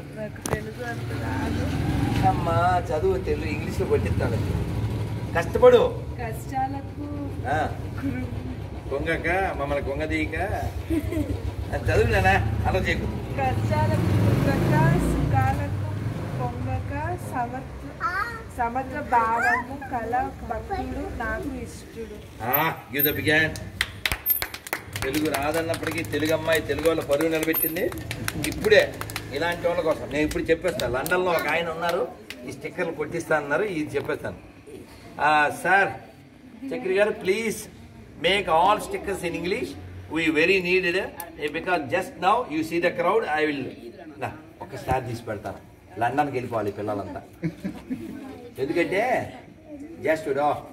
అమ్మా చదువు తెలుగు ఇంగ్లీష్లో కొట్టిస్తాను కష్టపడు కొంగక మమ్మల్ని కొంగదీక చదువులేనా అలా చేయకు సమగ్ర భావము కల భక్తుడు నాకు ఇష్టడు తెలుగు రాదన్నప్పటికీ తెలుగు అమ్మాయి తెలుగు వాళ్ళ పరువు నిలబెట్టింది ఇప్పుడే ఇలాంటి వాళ్ళ కోసం నేను ఇప్పుడు చెప్పేస్తాను లండన్లో ఒక ఆయన ఉన్నారు ఈ స్టిక్కర్లు కొట్టిస్తా అన్నారు ఇది చెప్పేస్తాను సార్ చక్రి గారు please make all stickers in English we very needed because just now you see the crowd I will ఒకసారి తీసి పెడతాను లండన్కి వెళ్ళిపోవాలి పిల్లలంతా ఎందుకంటే జస్ట్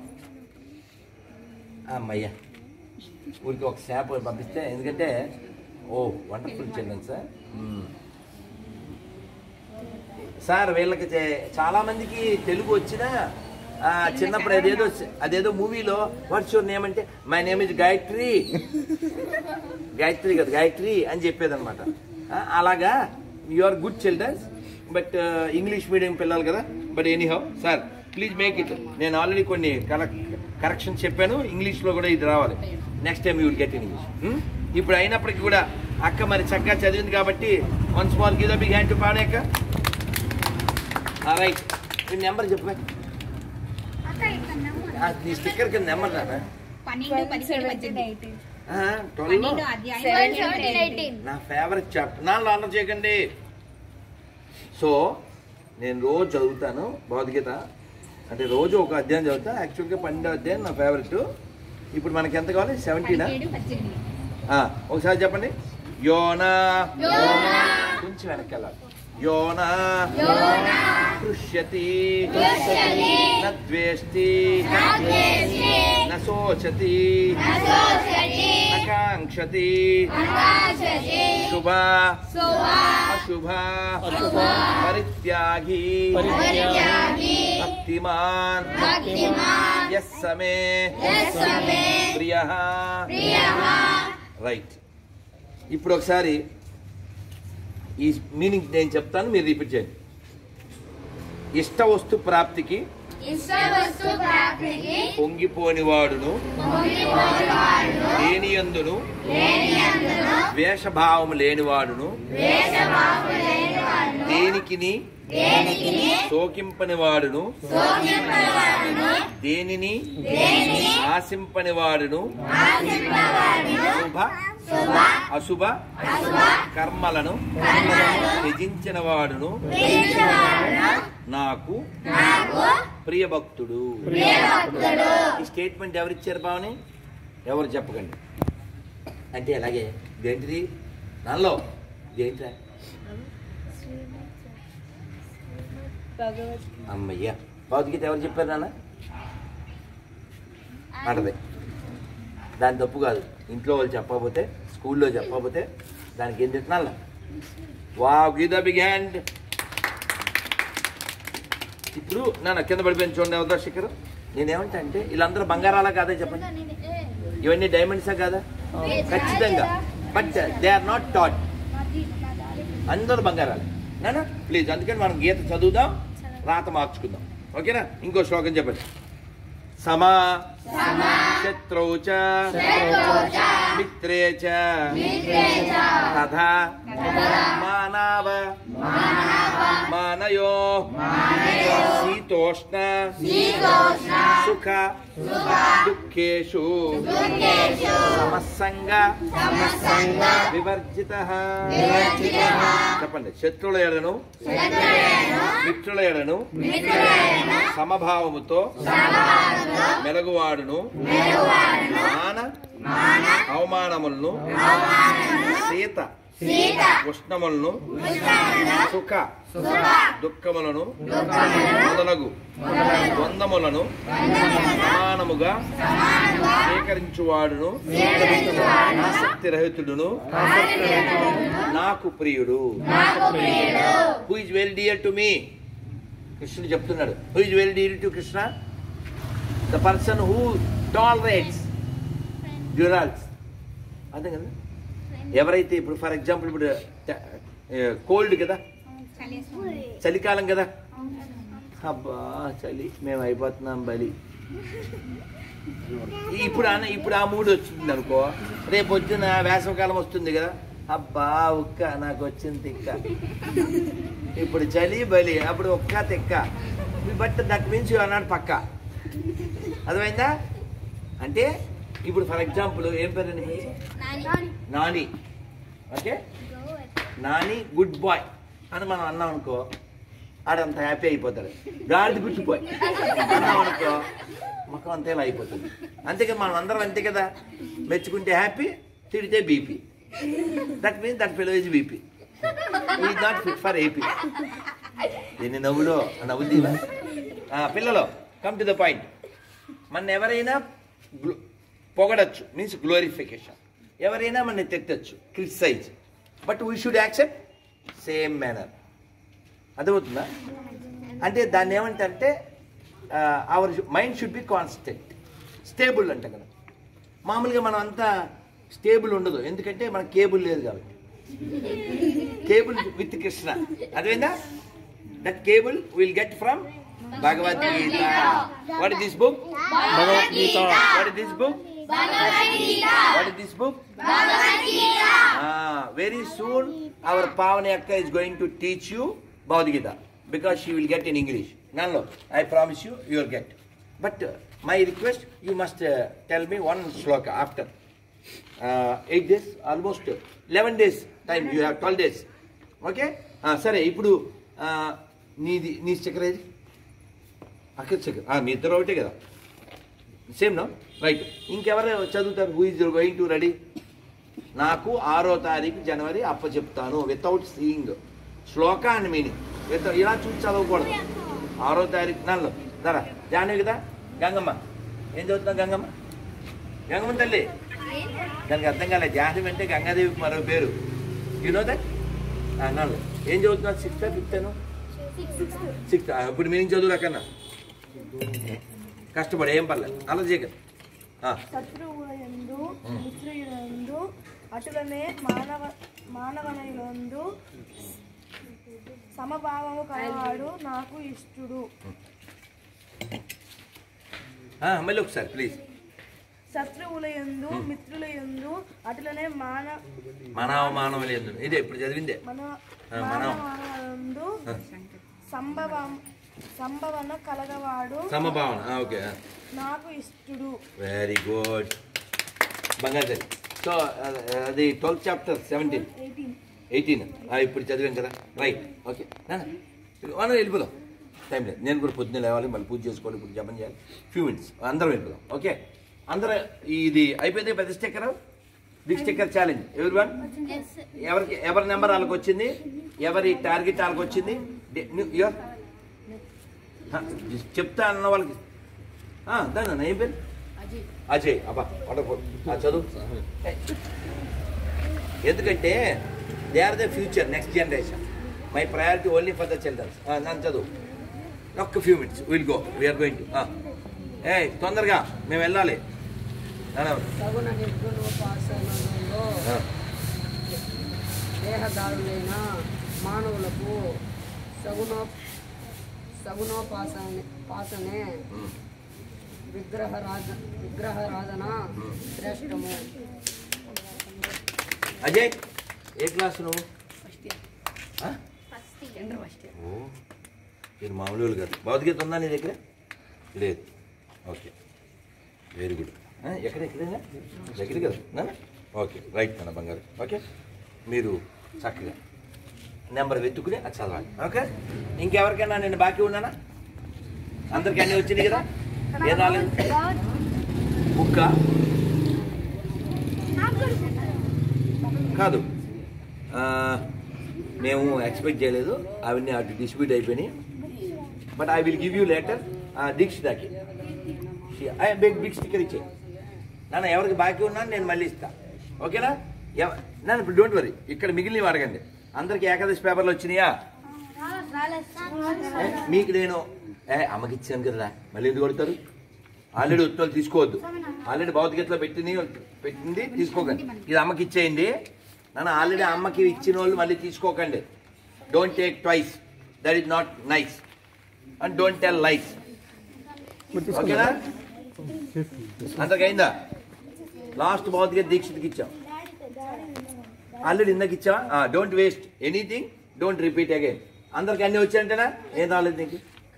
అమ్మయ్యా ఊరికి ఒక శాంపుల్ పంపిస్తే ఎందుకంటే ఓ వండర్ఫుల్ చిల్డ్రన్ సార్ వీళ్ళకి చాలామందికి తెలుగు వచ్చినా చిన్నప్పుడు అదేదో మూవీలో వాట్స్ యువర్ నేమ్ అంటే మై నేమ్ ఇస్ గాయత్రి కదా గాయత్రి అని చెప్పేదన్నమాట అలాగా you are good childrens but English medium పిల్లలు కదా but anyhow sir please make it నేను ఆల్రెడీ కొన్ని కరెక్షన్స్ చెప్పాను ఇంగ్లీష్లో కూడా ఇది రావాలి next time you will get in English ఇప్పుడు అయినప్పటికీ కూడా అక్క మరి చక్కగా చదివింది కాబట్టి one small give the big hand to Pavani అక్క రైట్ మీ నెంబర్ చెప్పు నీ స్టిక్కర్ కింద నెంబర్ నాన్న 12 12వ అధ్యాయం నా ఫేవరెట్ చాప్టర్. నాలో ఆలోచన చేయకండి. సో నేను రోజు చదువుతాను భగవద్గీత. అంటే రోజు ఒక అధ్యాయం చదువుతా. యాక్చువల్గా 12వ అధ్యాయం నా ఫేవరెట్. ఇప్పుడు మనకి ఎంత కావాలి? 17. 17. ఒకసారి చెప్పండి. యోనా కొంచెం వెనక్కి వెళ్ళాలి. యోనా కృష్యతి న ద్వేష్టి న శోచతి న కాంక్షతి శుభ అశుభ పరిత్యాగి భక్తిమాన్ యస్సమే ప్రియః. రైట్. ఇప్పుడు ఒకసారి ఈ మీనింగ్ నేను చెప్తాను, మీరు రిపీట్ చేయండి. ఇష్ట వస్తు ప్రాప్తికి పొంగిపోనివాడును లేనియందును ద్వేషభావము లేనివాడును దేనికిని శోకింపనివాడును దేనిని ఆశింపనివాడును శుభ అశుభ కర్మలను త్యజించిన వాడును నాకు ప్రియభక్తుడు. ఈ స్టేట్మెంట్ ఎవరిచ్చారు భావని? ఎవరు చెప్పకండి. అంటే అలాగే ఇదేంటిది నాలో ఇదేంట్రా అమ్మయ్యా భగవద్గీత ఎవరు చెప్పారు నాన్న అంటది. దాని తప్పు కాదు. ఇంట్లో వాళ్ళు చెప్పకపోతే, స్కూల్లో చెప్పకపోతే దానికి ఏం తిట్టినా wow give the big hand. ఇప్పుడు నాన్న కింద పడిపోయింది చూడండి ఎవరిదో శిఖరం. నేనేమంటా అంటే వీళ్ళందరూ బంగారాలా కాదా చెప్పండి? ఇవన్నీ డైమండ్సా కాదా? ఖచ్చితంగా. But they are not that. అందరూ బంగారాలే నాన్న ప్లీజ్. అందుకని మనం గీత చదువుదాం, రాత మార్చుకుందాం. ఓకేనా? ఇంకో శ్లోకం చెప్పండి. సమా శత్రౌ చ మిత్రే చ తథా మానవ మానయో శీతోష్ణ సుఖ దుఃఖేషు సమస్సంగ వివర్జితః. చెప్పండి. శత్రువుల ఎడను మిత్రుల ఎడను సమభావముతో మెలగువాడును మాన అవమానములను శీత ఉష్ణములను సుఖ దుఃఖములను మొదలగు ద్వంద్వములను సమానముగా స్వీకరించువాడును ఆసక్తి రహితుడును నాకు ప్రియుడు. Who is very dear to me? కృష్ణుడు చెప్తున్నాడు. Who is very dear to Krishna? The person who tolerates duals. అంతే కదా? ఎవరైతే ఇప్పుడు ఫర్ ఎగ్జాంపుల్ ఇప్పుడు కోల్డ్ కదా, చలికాలం కదా, అబ్బా చలి మేము అయిపోతున్నాం బలి. ఇప్పుడు ఆ మూడు వచ్చింది అనుకో, రేపు వచ్చిన వేసవకాలం వస్తుంది కదా, అబ్బా ఉక్క నాకు వచ్చింది తిక్క. ఇప్పుడు చలి బలి, అప్పుడు ఒక్క తిక్క. But that means you are not పక్క. అర్థమైందా? అంటే ఇప్పుడు ఫర్ ఎగ్జాంపుల్ ఏం పేరు? Nani. Okay, Nani good boy అని మనం అన్నాం అనుకో, ఆడంత హ్యాపీ అయిపోతాడు. గాడిది గుడ్ బాయ్ అన్నాం అనుకో, మొక్కం అంతేలా అయిపోతుంది. అంతేగా మనం అందరం అంతే కదా. మెచ్చుకుంటే హ్యాపీ, తిడితే BP. That means that fellow is BP. Is not fit for AP. ఎన్ని నవ్వులో నవ్వుతీవా పిల్లలు? Come to the point. మన ఎవరైనా పొగడచ్చు, మీన్స్ గ్లోరిఫికేషన్. ఎవరైనా మన తిట్టచ్చు, criticize. But we should accept same manner. అర్థమవుతుందా? అంటే దాన్ని ఏమంటే our mind should be constant, stable అంట కదా. మామూలుగా మనం అంతా స్టేబుల్ ఉండదు, ఎందుకంటే మనకు కేబుల్ లేదు కాబట్టి. Cable with Krishna. అదేనా? That cable will get from Bhagavad Gita. What is this book? Bhagavad Gita. What is this book? What is this book? Bhagavad Gita. Very soon our Pavani Akka is going to teach you Bhagavad Gita because she will get in English. No, I promise you will get. But my request, you must tell me one shloka after. 8 days, almost 11 days time. You have 12 days. Okay సరే. ఇప్పుడు నీ sticker ఏది? అక్కడ sticker మీ ఇద్దరు ఒకటే కదా, same no right. ఇంకెవరు చదువుతారు? Who is going to ready? నాకు 6వ తారీఖు జనవరి అప్పచెప్తాను without seeing shloka and meaning. ఇలా చూసి చదవకూడదు. 6వ తారీఖు నన్ను దరా జానవి కదా. గంగమ్మ ఏం చదువుతున్నావు? గంగమ్మ తల్లి, దానికి అర్థం కాలేదు. జాహ్నవి అంటే గంగాదేవికి మరో పేరు. You know that? నన్ను ఏం చదువుతున్నావు? 6th 5th? 6th. ఇప్పుడు మీనింగ్ చదువు రకన్నా కష్టపడి ఏం పర్లేదు, అలా చేయక. శత్రువులందు మిత్రులందు అటులనే మానవనయులందు సమభావము కలవాడు నాకు ఇష్టడు. మళ్ళీ ఒకసారి ప్లీజ్. శత్రువులయందు మిత్రులయందు అటులనే మానవులందు. ఇదే ఇప్పుడు చదివిందే. మానవనందు సంభవన కలగవాడు సమభావన. ఓకే, నాకు ఇష్టడు. వెరీ గుడ్ బంగారు. సో అది 12th chapter 17 18 ఇప్పుడు చదివాం కదా, రైట్. ఓకే మనం వెళ్ళిపోదాం, టైం లేదు. నేను కూడా పొద్దున్న లేవాలి, మళ్ళీ పూజ చేసుకోవాలి, ఇప్పుడు జపం చేయాలి. ఫ్యూ మినిట్స్ అందరం వెళ్ళిపోదాం. ఓకే అందరూ ఇది అయిపోయింది. పెద్ద స్టిక్కర్, బిగ్ స్టిక్కర్ ఛాలెంజ్. ఎవరివన్ ఎవరి నెంబర్ వాళ్ళకి వచ్చింది, ఎవరి టార్గెట్ వాళ్ళకి వచ్చింది. చెప్తా అన్న వాళ్ళకి దాన్ని ఏం పేరు? అజయ్. అబ్బా చదువు. ఎందుకంటే they are the future, next generation. My priority only for the childrens. నన్ను చదువు. ఒక్క few minutes will go, we're going to. తొందరగా మేము వెళ్ళాలి. సగుణ నిర్గుణోపాసనలో దేహదారులైన మానవులకు సగుణోపాసనే విగ్రహారాధన శ్రేష్టము. అజయ్ ఏ క్లాస్ నువ్వు? మీరు మామూలు కాదు. భౌతికత ఉందా నీ దగ్గర? లేదు. Okay very good. ఎక్కడైనా దగ్గర కదా. ఓకే రైట్ మన బంగారు. ఓకే మీరు చక్కగా నెంబర్ వెతుకుని అది చదవాలి. ఓకే ఇంకెవరికైనా నేను బాకీ ఉన్నానా? అందరికీ అన్నీ వచ్చినాయి కదా? ఏం రాలేదు? బుక్క కాదు, మేము ఎక్స్పెక్ట్ చేయలేదు. అవన్నీ అటు డిస్ట్రిబ్యూట్ అయిపోయినాయి. But I will give you letter. దీక్షితాకి బిగ్ స్టిక్కర్ ఇచ్చే నాన్న. ఎవరికి బాకీ ఉన్నా నేను మళ్ళీ ఇస్తా. ఓకేనా? నాన్న ఇప్పుడు డోంట్ వరీ. ఇక్కడ మిగిలినవి అడగండి. అందరికి ఏకాదశి పేపర్లు వచ్చినాయా? మీకు నేను అమ్మకి ఇచ్చాను కదా, మళ్ళీ ఎందుకు కొడతారు? ఆల్రెడీ ఉత్తరాలు తీసుకోవద్దు. ఆల్రెడీ భౌతికతలో పెట్టింది తీసుకోకండి. ఇది అమ్మకి ఇచ్చేయండి నాన్న. ఆల్రెడీ అమ్మకి ఇచ్చిన వాళ్ళు మళ్ళీ తీసుకోకండి. Don't take twice, that is not nice. And don't tell lies. ఓకేనా? అందరికి అయిందా? లాస్ట్ భౌతిక దీక్షితకి ఇచ్చాం. ఆల్రెడీ ఇందాక ఇచ్చావా? Don't waste anything, don't repeat again. అందరికి అన్నీ వచ్చాయంటేనా? ఏం రాలేదు నీకు?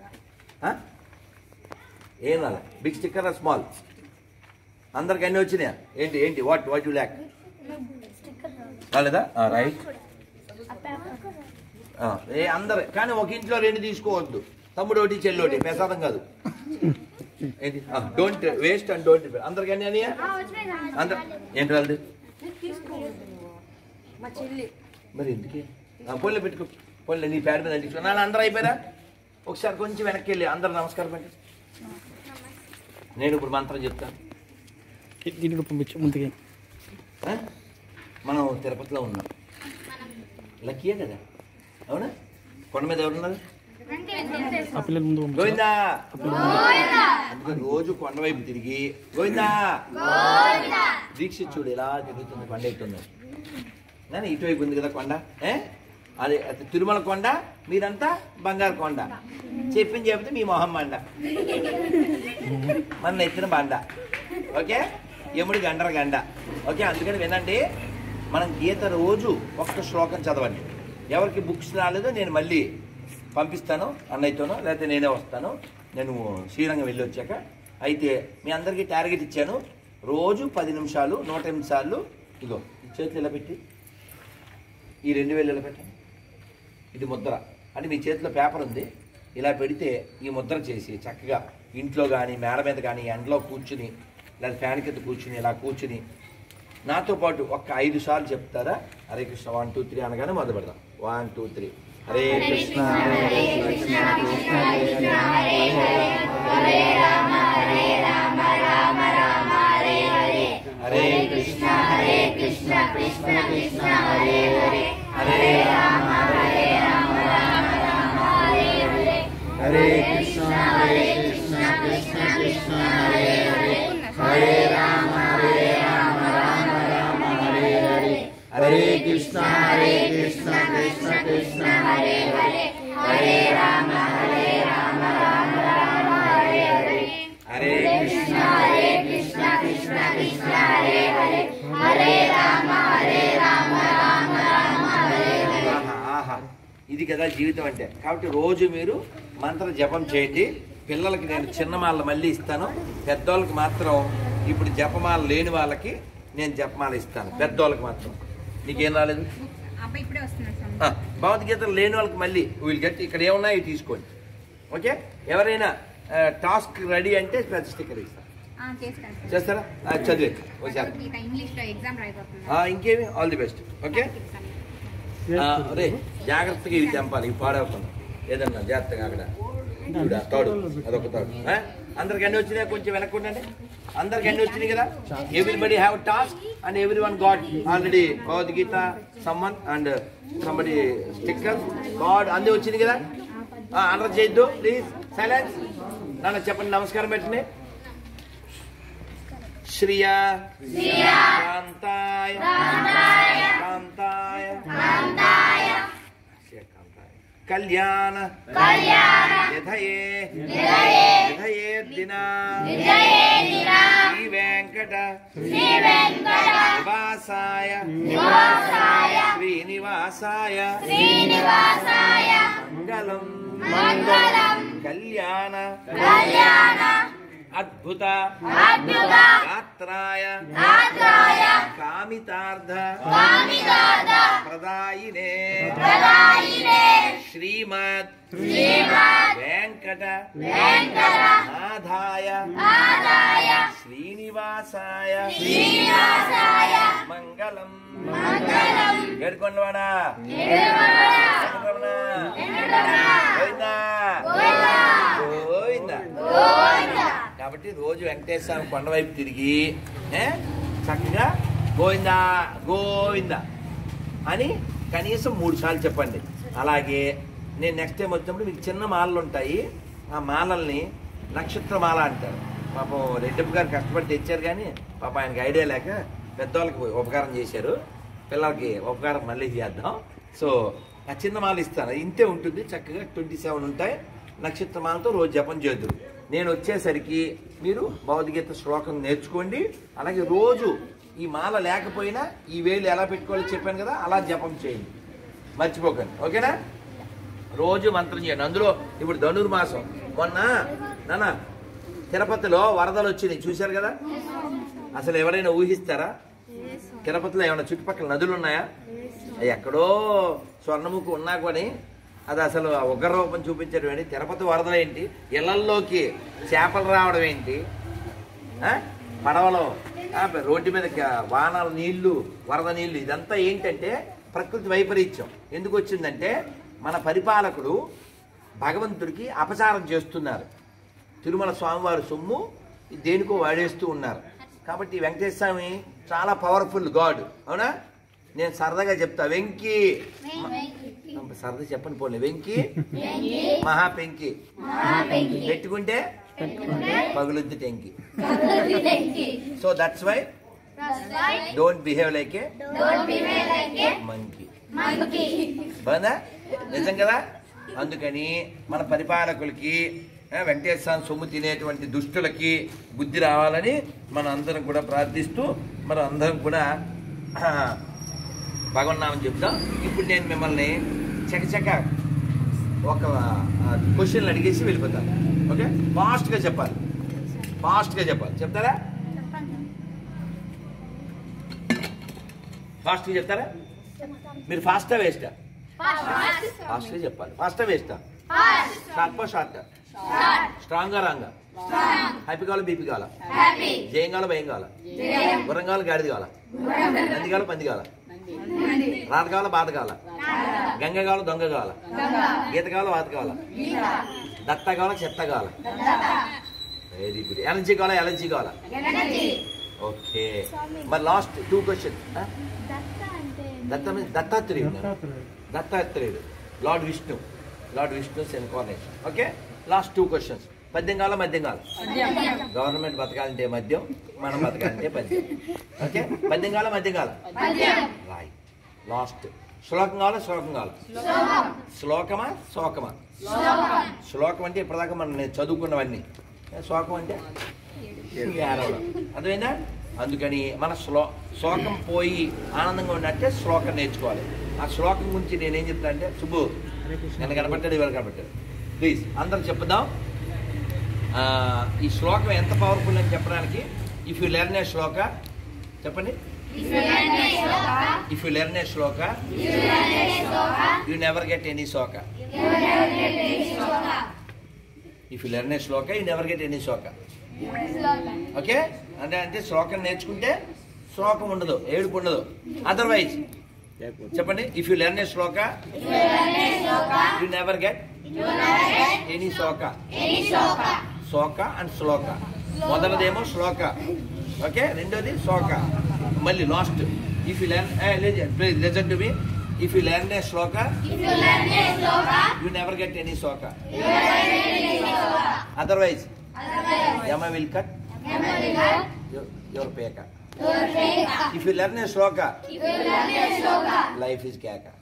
ఏం రాలేదు. Big sticker small? అందరికి అన్నీ వచ్చినాయా? ఏంటి వాట్ యు ల్యాక్? రాలేదా? రైట్. అందరు కానీ ఒక ఇంట్లో 2 తీసుకోవద్దు. తమ్ముడు ఒకటి చెల్లి ఒకటి, ప్రసాదం కాదు. ఏంటి? Don't waste and don't repeat. అందరికి అన్నీ అనియా? అందరు ఏంటి రాలేదు? మరి ఎందుకే? పొల్లి పెట్టుకో. పొల్లి నీ ప్యాడ్ మీద అంటించుకో. నాన్న అందరూ అయిపోయారా? ఒకసారి కొంచెం వెనక్కి వెళ్ళి అందరు నమస్కారం పెట్టి. నేను ఇప్పుడు మంత్రం చెప్తాను. మనం తిరుపతిలో ఉన్నాం. లక్కీయే కదా, అవునా? కొండ మీద ఎవరున్నారు? గోవిందా. అందుకని రోజు కొండ వైపు తిరిగి గోవిందా. దీక్షిత్ చూడు ఎలా తిరుగుతుంది, కొండ ఎక్కుతుంది. నేను ఇటువైపు ఉంది కదా కొండ. అది తిరుమల కొండ, మీరంతా బంగారు కొండ. చెప్తే మీ మొహం బండ, మన ఎత్తిన బండ. ఓకే యముడి గండర గండ. ఓకే అందుకని వినండి, మనం గీత రోజు ఒక్క శ్లోకం చదవండి. ఎవరికి బుక్స్ రాలేదో నేను మళ్ళీ పంపిస్తాను అన్నయ్యతోనో, లేకపోతే నేనే వస్తాను. నేను శ్రీరంగం వెళ్ళి వచ్చాక. అయితే మీ అందరికీ టార్గెట్ ఇచ్చాను. రోజు 10 నిమిషాలు 108 సార్లు ఇగో ఈ చేతులు ఇలా పెట్టి ఈ 2 వేలు ఇలా పెట్టండి. ఇది ముద్ర అంటే మీ చేతిలో పేపర్ ఉంది, ఇలా పెడితే ఈ ముద్ర చేసి చక్కగా ఇంట్లో కానీ మేడ మీద కానీ ఎండలో కూర్చుని లేదా ఫ్యాన్ కింద కూర్చుని ఇలా కూర్చుని నాతో పాటు ఒక్క 5 సార్లు చెప్తారా? హరే కృష్ణ 1 2 3 అనగానే మొదలు పెడదాం. 1 2 3 హరే కృష్ణ హరే కృష్ణ కృష్ణ కృష్ణ హరే హరే హరే రామ రామ రామ హరే హరే హరే కృష్ణ కృష్ణ కృష్ణ హరే హరే హరే రామ రామ రామ హరే హరే హరే కృష్ణ కృష్ణ కృష్ణ హరే హరే హరే రామ రామ రామ హరే హరే హరే కృష్ణ కృష్ణ కృష్ణ హరే హరే హరే రామ రామ రామ హరే హరే హరే కృష్ణ కృష్ణ కృష్ణ హరే హరే హరే రామ రామ రామ హరే హరే. ఆహా, ఇది కదా జీవితం అంటే. కాబట్టి రోజు మీరు మంత్ర జపం చేయండి. పిల్లలకి నేను చిన్నమాల మళ్ళీ ఇస్తాను, పెద్దోళ్ళకి మాత్రం ఇప్పుడు జపమాల లేని వాళ్ళకి నేను జపమాల ఇస్తాను, పెద్దోళ్ళకి మాత్రం. నీకేం రాలేదు? భగవద్గీత లేని వాళ్ళకి మళ్ళీ వీళ్ళు గట్టి ఇక్కడ ఏమున్నాయి తీసుకోండి. ఓకే, ఎవరైనా టాస్క్ రెడీ అంటే పెద్ద స్టిక్కర్ ఇస్తాను. చేస్తారా? చదివే ఒకసారి. ఇంకేమి ఆల్ ది బెస్ట్. ఓకే, అరే జాగ్రత్తగా ఇవి తెంపాలి, ఇవి పాడవకుండా ఏదన్నా జాగ్రత్తగా. అక్కడ తాడు అదొక తాడు. అందరికి అన్ని వచ్చినాయి, కొంచెం వెనక్కుండండి. అందరికి అన్ని వచ్చినాయి కదా. Everybody have task and everyone got already Bhagavad Gita someone and somebody sticker got అన్నీ వచ్చింది కదా. అల్లరి చేయొద్దు ప్లీజ్, సైలెన్స్. నాన్న చెప్పండి, నమస్కారం పెట్టండి. శ్రియా కాంతాయ కాంతాయ కళ్యాణ యథయే దినా శ్రీ వెంకట నివాసాయ శ్రీనివాసాయ మంగళం కళ్యాణ అద్భుత గాత్రాయ కామితార్థ ప్రదాయినే శ్రీమద్ వెంకట నాథాయ శ్రీనివాసాయ మంగళం. గడికొండవాడా కాబట్టి రోజు వెంకటేశ్వర కొండ వైపు తిరిగి చక్కగా గోవిందా గోవిందా అని కనీసం 3 సార్లు చెప్పండి. అలాగే నేను నెక్స్ట్ టైం వచ్చినప్పుడు మీకు చిన్న మాలలు ఉంటాయి, ఆ మాలల్ని నక్షత్రమాల అంటారు. పాపం రెడ్డప్ప గారు కష్టపడి తెచ్చారు, కానీ పాప ఆయనకి ఐడియా లేక పెద్దవాళ్ళకి ఉపకారం చేశారు, పిల్లలకి ఉపకారం మళ్ళీ చేద్దాం. సో ఆ చిన్న మాల ఇస్తాను, ఇంతే ఉంటుంది. చక్కగా 27 ఉంటాయి. నక్షత్రమాలతో రోజు జపం చేద్దురు. నేను వచ్చేసరికి మీరు భగవద్గీత శ్లోకం నేర్చుకోండి. అలాగే రోజు ఈ మాల లేకపోయినా ఈ వేలు ఎలా పెట్టుకోవాలో చెప్పాను కదా, అలా జపం చేయండి, మర్చిపోకండి. ఓకేనా? రోజు మంత్రం చేయండి. అందులో ఇప్పుడు ధనుర్మాసం, మొన్న నాన్న తిరుపతిలో వరదలు వచ్చినాయి చూశారు కదా. అసలు ఎవరైనా ఊహిస్తారా తిరుపతిలో ఏమైనా చుట్టుపక్కల నదులు ఉన్నాయా? ఎక్కడో స్వర్ణముఖి ఉన్నా కానీ అది అసలు ఉగ్రరూపం చూపించడం ఏంటి? తిరుపతి వరదలు ఏంటి? ఇళ్లల్లోకి చేపలు రావడం ఏంటి? పడవలో రోడ్డు మీద వానల నీళ్లు, వరద నీళ్లు, ఇదంతా ఏంటంటే ప్రకృతి వైపరీత్యం. ఎందుకు వచ్చిందంటే మన పరిపాలకుడు భగవంతుడికి అపచారం చేస్తున్నారు. తిరుమల స్వామివారి సొమ్ము దేనికో వాడేస్తూ ఉన్నారు. కాబట్టి వెంకటేశ్వర స్వామి చాలా పవర్ఫుల్ గాడ్, అవునా? నేను సరదాగా చెప్తా, వెంకీ సరదా చెప్పండి పోలే, వెంకీ మహా పెంకి పెట్టుకుంటే పగులుద్ది టెంకి. So that's why don't behave like a monkey. బాగుందా? నిజం కదా. అందుకని మన పరిపాలకులకి వెంకటేశ్వర సొమ్ము తినేటువంటి దుష్టులకి బుద్ధి రావాలని మనం అందరం కూడా ప్రార్థిస్తూ మనం అందరం కూడా భగవన్నామని చెప్తాం. ఇప్పుడు నేను మిమ్మల్ని చకచక ఒక క్వశ్చన్లు అడిగేసి వెళ్ళిపోతాను. ఓకే, ఫాస్ట్గా చెప్పాలి, ఫాస్ట్గా చెప్పాలి. చెప్తారా? ఫాస్ట్గా చెప్తారా? మీరు ఫాస్టా వేస్టా? ఫాస్ట్గా చెప్పాలి. ఫాస్టా వేస్టా? షార్ట్ స్ట్రాంగ్గా రాంగా? హ్యాపీ కావాలా బీపీ కావాలా? జయం కావాలా భయం కావాలా? గుర్రం కావాలా గాడిద కావాలా? నంది కావాలా పంది కావాలా? రాత కావాలా బాధ కావాలా? గంగ కావాలా దొంగ కావాలా? గీత కావాలా వాత కావాలా? దత్త కావాలా చెత్త కావాలా? Very good. ఎనర్జీ కావాలా ఎలర్జీ కావాలా? ఓకే. మరి లాస్ట్ 2 క్వశ్చన్. దత్తాత్రేయుడు lord Vishnu incarnation. Okay. Last 2 questions. పద్యం కావాలా మద్యం కావాలా? గవర్నమెంట్ బతకాలంటే మద్యం, మనం బతకాలంటే పద్యం. ఓకే. పద్యం కావాలా మద్యం కావాలా? రైట్. లాస్ట్ శ్లోకం కావాలా శ్లోకం కావాలా? శ్లోకమా శోకమా? శ్లోకం అంటే ఇప్పటిదాకా మనం నేను చదువుకున్నవన్నీ. శోకం అంటే అర్థమైందా? అందుకని మన శోకం పోయి ఆనందంగా ఉన్నట్టే శ్లోకం నేర్చుకోవాలి. ఆ శ్లోకం గురించి నేనేం చెప్తాను అంటే, సుబ్బు నేను కనపడ్డాడు ఇవాళ కనపడ్డాడు, ప్లీజ్ అందరం చెప్పుదాం. ఈ శ్లోకం ఎంత పవర్ఫుల్ అని చెప్పడానికి, if you learn a shloka చెప్పండి. If you learn a shloka you never get any shoka. If you learn a shloka you never get any shoka. Okay. అంటే శ్లోకం నేర్చుకుంటే శ్లోకం ఉండదు, ఏడుపు ఉండదు. అదర్వైజ్ చెప్పండి. If you learn a shloka you never get any shoka. Shoka and Shloka. మొదలదేమో Shloka, okay. రెండోది శోక. మళ్ళీ last if you learn, please listen to me. If you learn a shloka you never get any shoka. Otherwise Yama will cut your peka. If you learn a shloka, life is keka.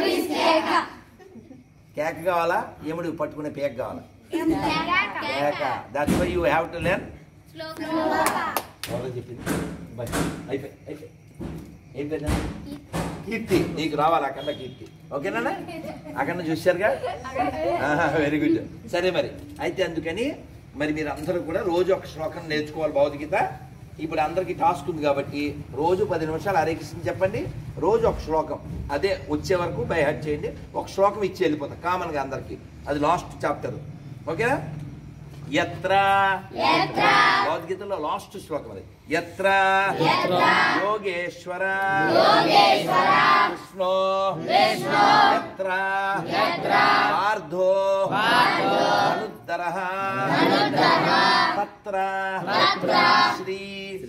Keka kavala, yemudu pattukune peka kavala. Keka. That's why you have to learn shloka. Evara cheppindi? Bye. Ayipenda. కీర్తి నీకు రావాలి అక్కడ కీర్తి. ఓకేనా? అక్కడ చూశారుగా, very good. సరే మరి అయితే అందుకని మరి మీరు అందరూ కూడా రోజు ఒక శ్లోకం నేర్చుకోవాలి భగవద్గీత. ఇప్పుడు అందరికీ టాస్క్ ఉంది కాబట్టి రోజు 10 నిమిషాలు హరే కృష్ణ చెప్పండి. రోజు ఒక శ్లోకం అదే వచ్చే వరకు బై హార్ట్ చేయండి. ఒక శ్లోకం ఇచ్చి వెళ్ళిపోతాం కామన్గా అందరికి. అది లాస్ట్ చాప్టర్. ఓకేనా? యత్ర భగవద్గీతలో లాస్ట్ శ్లోకం అది. యత్ర యోగేశ్వర కృష్ణో యత్ర పార్థో ధనుర్ధరః తత్ర శ్రీ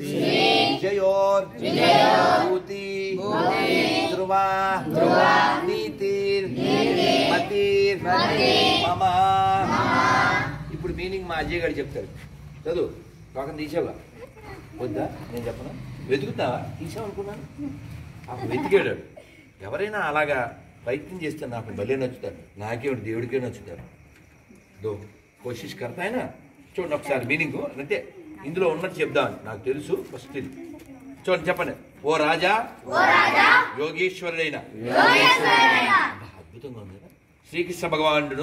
విజయోర్భూతి ధ్రువా నీతిర్ మతిర్ మమ. ఇప్పుడు మీనింగ్ మా అజయ్ గారు చెప్తారు. చదువు. పక్కన తీసావా? వద్దా? నేను చెప్పను. వెతుకుతావా? తీసామనుకున్నాను. అప్పుడు వెతికాడు. ఎవరైనా అలాగా ప్రయత్నం చేస్తే నాకు భలే నచ్చుతారు. నాకేమిటి దేవుడికే నచ్చుతారు. దో కోషిష్ కర్తా అయినా చూడండి ఒకసారి మీనింగ్. అంటే ఇందులో ఉన్నట్టు చెప్దామని నాకు తెలుసు. ఫస్ట్ ఇది చూడండి, చెప్పండి. ఓ రాజా యోగేశ్వరుడైన, అద్భుతంగా ఉంది కదా. శ్రీకృష్ణ భగవానుడు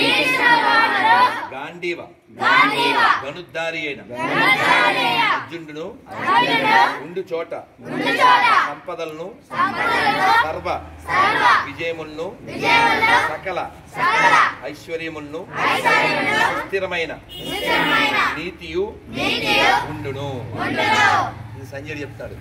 గాంధీవ ధనుద్ధారి అయిన అర్జునుడును ఉండు చోట సంపదలను సర్వ విజయములను సకల ఐశ్వర్యములను స్థిరమైన నీతియు ఉండును. ఇది సంజయుడు చెప్తాడు.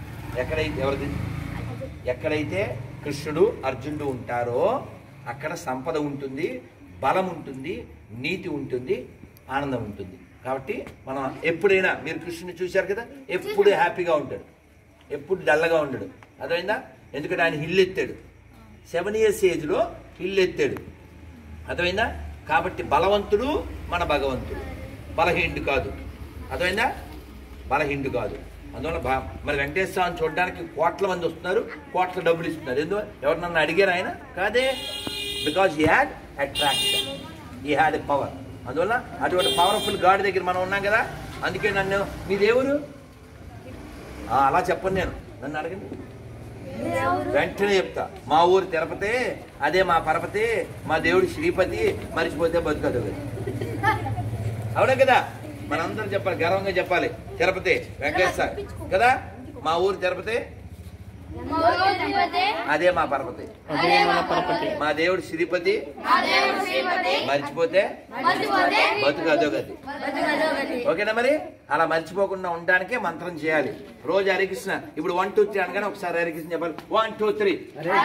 ఎక్కడైతే కృష్ణుడు అర్జునుడు ఉంటారో అక్కడ సంపద ఉంటుంది, బలం ఉంటుంది, నీతి ఉంటుంది, ఆనందం ఉంటుంది. కాబట్టి మనం ఎప్పుడైనా మీరు కృష్ణుని చూశారు కదా, ఎప్పుడు హ్యాపీగా ఉంటాడు, ఎప్పుడు డల్లగా ఉండడు. అర్థమైందా? ఎందుకంటే ఆయన హిల్ ఎత్తాడు. 7 years ఏజ్లో హిల్ ఎత్తాడు. అర్థమైందా? కాబట్టి బలవంతుడు మన భగవంతుడు, బలహీనుడు కాదు. అర్థమైందా? బలహీనుడు కాదు. అందువల్ల మరి వెంకటేశ్వర స్వామిని చూడడానికి కోట్ల మంది వస్తున్నారు, కోట్ల డబ్బులు ఇస్తున్నారు. ఎందుకు? ఎవరు నన్ను అడిగారు ఆయన? కాదే. Because he had attraction, he had a power. అందువల్ల అటువంటి పవర్ఫుల్ గాడ్ దగ్గర మనం ఉన్నాం కదా. అందుకే నన్ను మీ దేవుడు అలా చెప్పను, నేను నన్ను అడగండి వెంటనే చెప్తా. మా ఊరు తిరుపతి, అదే మా పరపతి, మా దేవుడు శ్రీపతి, మర్చిపోతే బతుకదు. అవునా కదా? మనందరం చెప్పాలి, గర్వంగా చెప్పాలి. తిరుపతి వెంకటేశ్వర కదా, మా ఊరు తిరుపతి, అదే మా పరపతి. మా దేవుడు శ్రీపతి, మర్చిపోతే బతుకు అదోగతి. ఓకేనా? మరి అలా మర్చిపోకుండా ఉండడానికే మంత్రం చేయాలి రోజు. హరే కృష్ణ. ఇప్పుడు 1 2 3 అనగానే ఒకసారి హరే కృష్ణ చెప్పాలి. 1 2 3.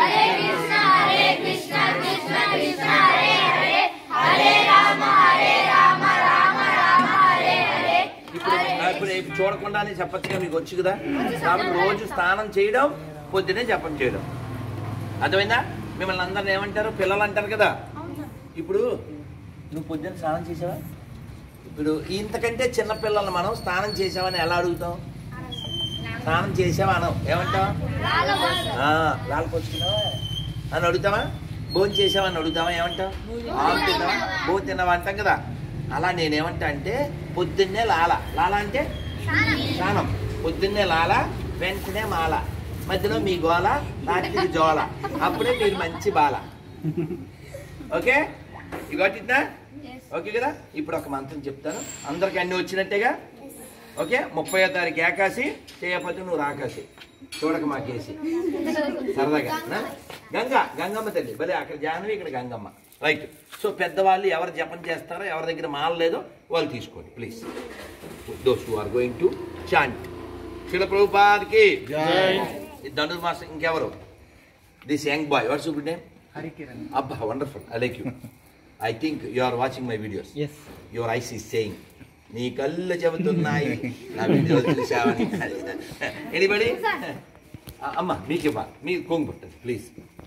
ఇప్పుడు చూడకుండానే చెప్పచ్చుగా, మీకు వచ్చు కదా. కాబట్టి రోజు స్నానం చేయడం, పొద్దునే జపం చేయడం. అర్థమైందా? మిమ్మల్ని అందరిని ఏమంటారు? పిల్లలు అంటారు కదా. ఇప్పుడు నువ్వు పొద్దున్న స్నానం చేసావా? ఇప్పుడు ఇంతకంటే చిన్న పిల్లల్ని మనం స్నానం చేసావని ఎలా అడుగుతాం? స్నానం చేసావా అనం, ఏమంటాం? లాలకొచ్చుకున్నావా అని అడుగుతావా? భోజనం చేసావా అని అడుగుతావా? ఏమంటాం? ఆవు తిన్నావా, భోజనం తిన్నావా అంటాం కదా. అలా నేనేమంటా అంటే పొద్దున్నే లాల. లాల అంటే స్నానం. పొద్దున్నే లాల, వెంటనే మాల, మధ్యలో మీ గోల, రాత్రికి జోల, అప్పుడే మీరు మంచి బాల. ఓకే? ఇగోటినా? ఓకే కదా. ఇప్పుడు ఒక మంత్రం చెప్తాను, అందరికి అన్ని వచ్చినట్టేగా. ఓకే? 30వ తారీఖు ఏకాశి, చేయకపోతే నువ్వు రాకాశి. చూడక మాకేసి సరదాగా. గంగమ్మ తల్లి భలే. అక్కడ జాహ్నవి, ఇక్కడ గంగమ్మ. రైట్. సో పెద్దవాళ్ళు ఎవరు జపం చేస్తారో, ఎవరి దగ్గర మాల లేదో వాళ్ళు తీసుకోండి please. Those who are going to chant. Srila ప్రభుపాద్కి ధనుర్మాసం. ఇంకెవరు? This young boy, what's your name? Harikiran. అబ్బా, wonderful. I like you. I think you are watching my videos. Your eyes is saying. నీ కళ్ళు చెబుతున్నాయి నా వీడియోలు చూసావని. ఎనీబడి? అమ్మ మీకు ఇవ్వాలి, మీరు కొంగు పట్టండి ప్లీజ్.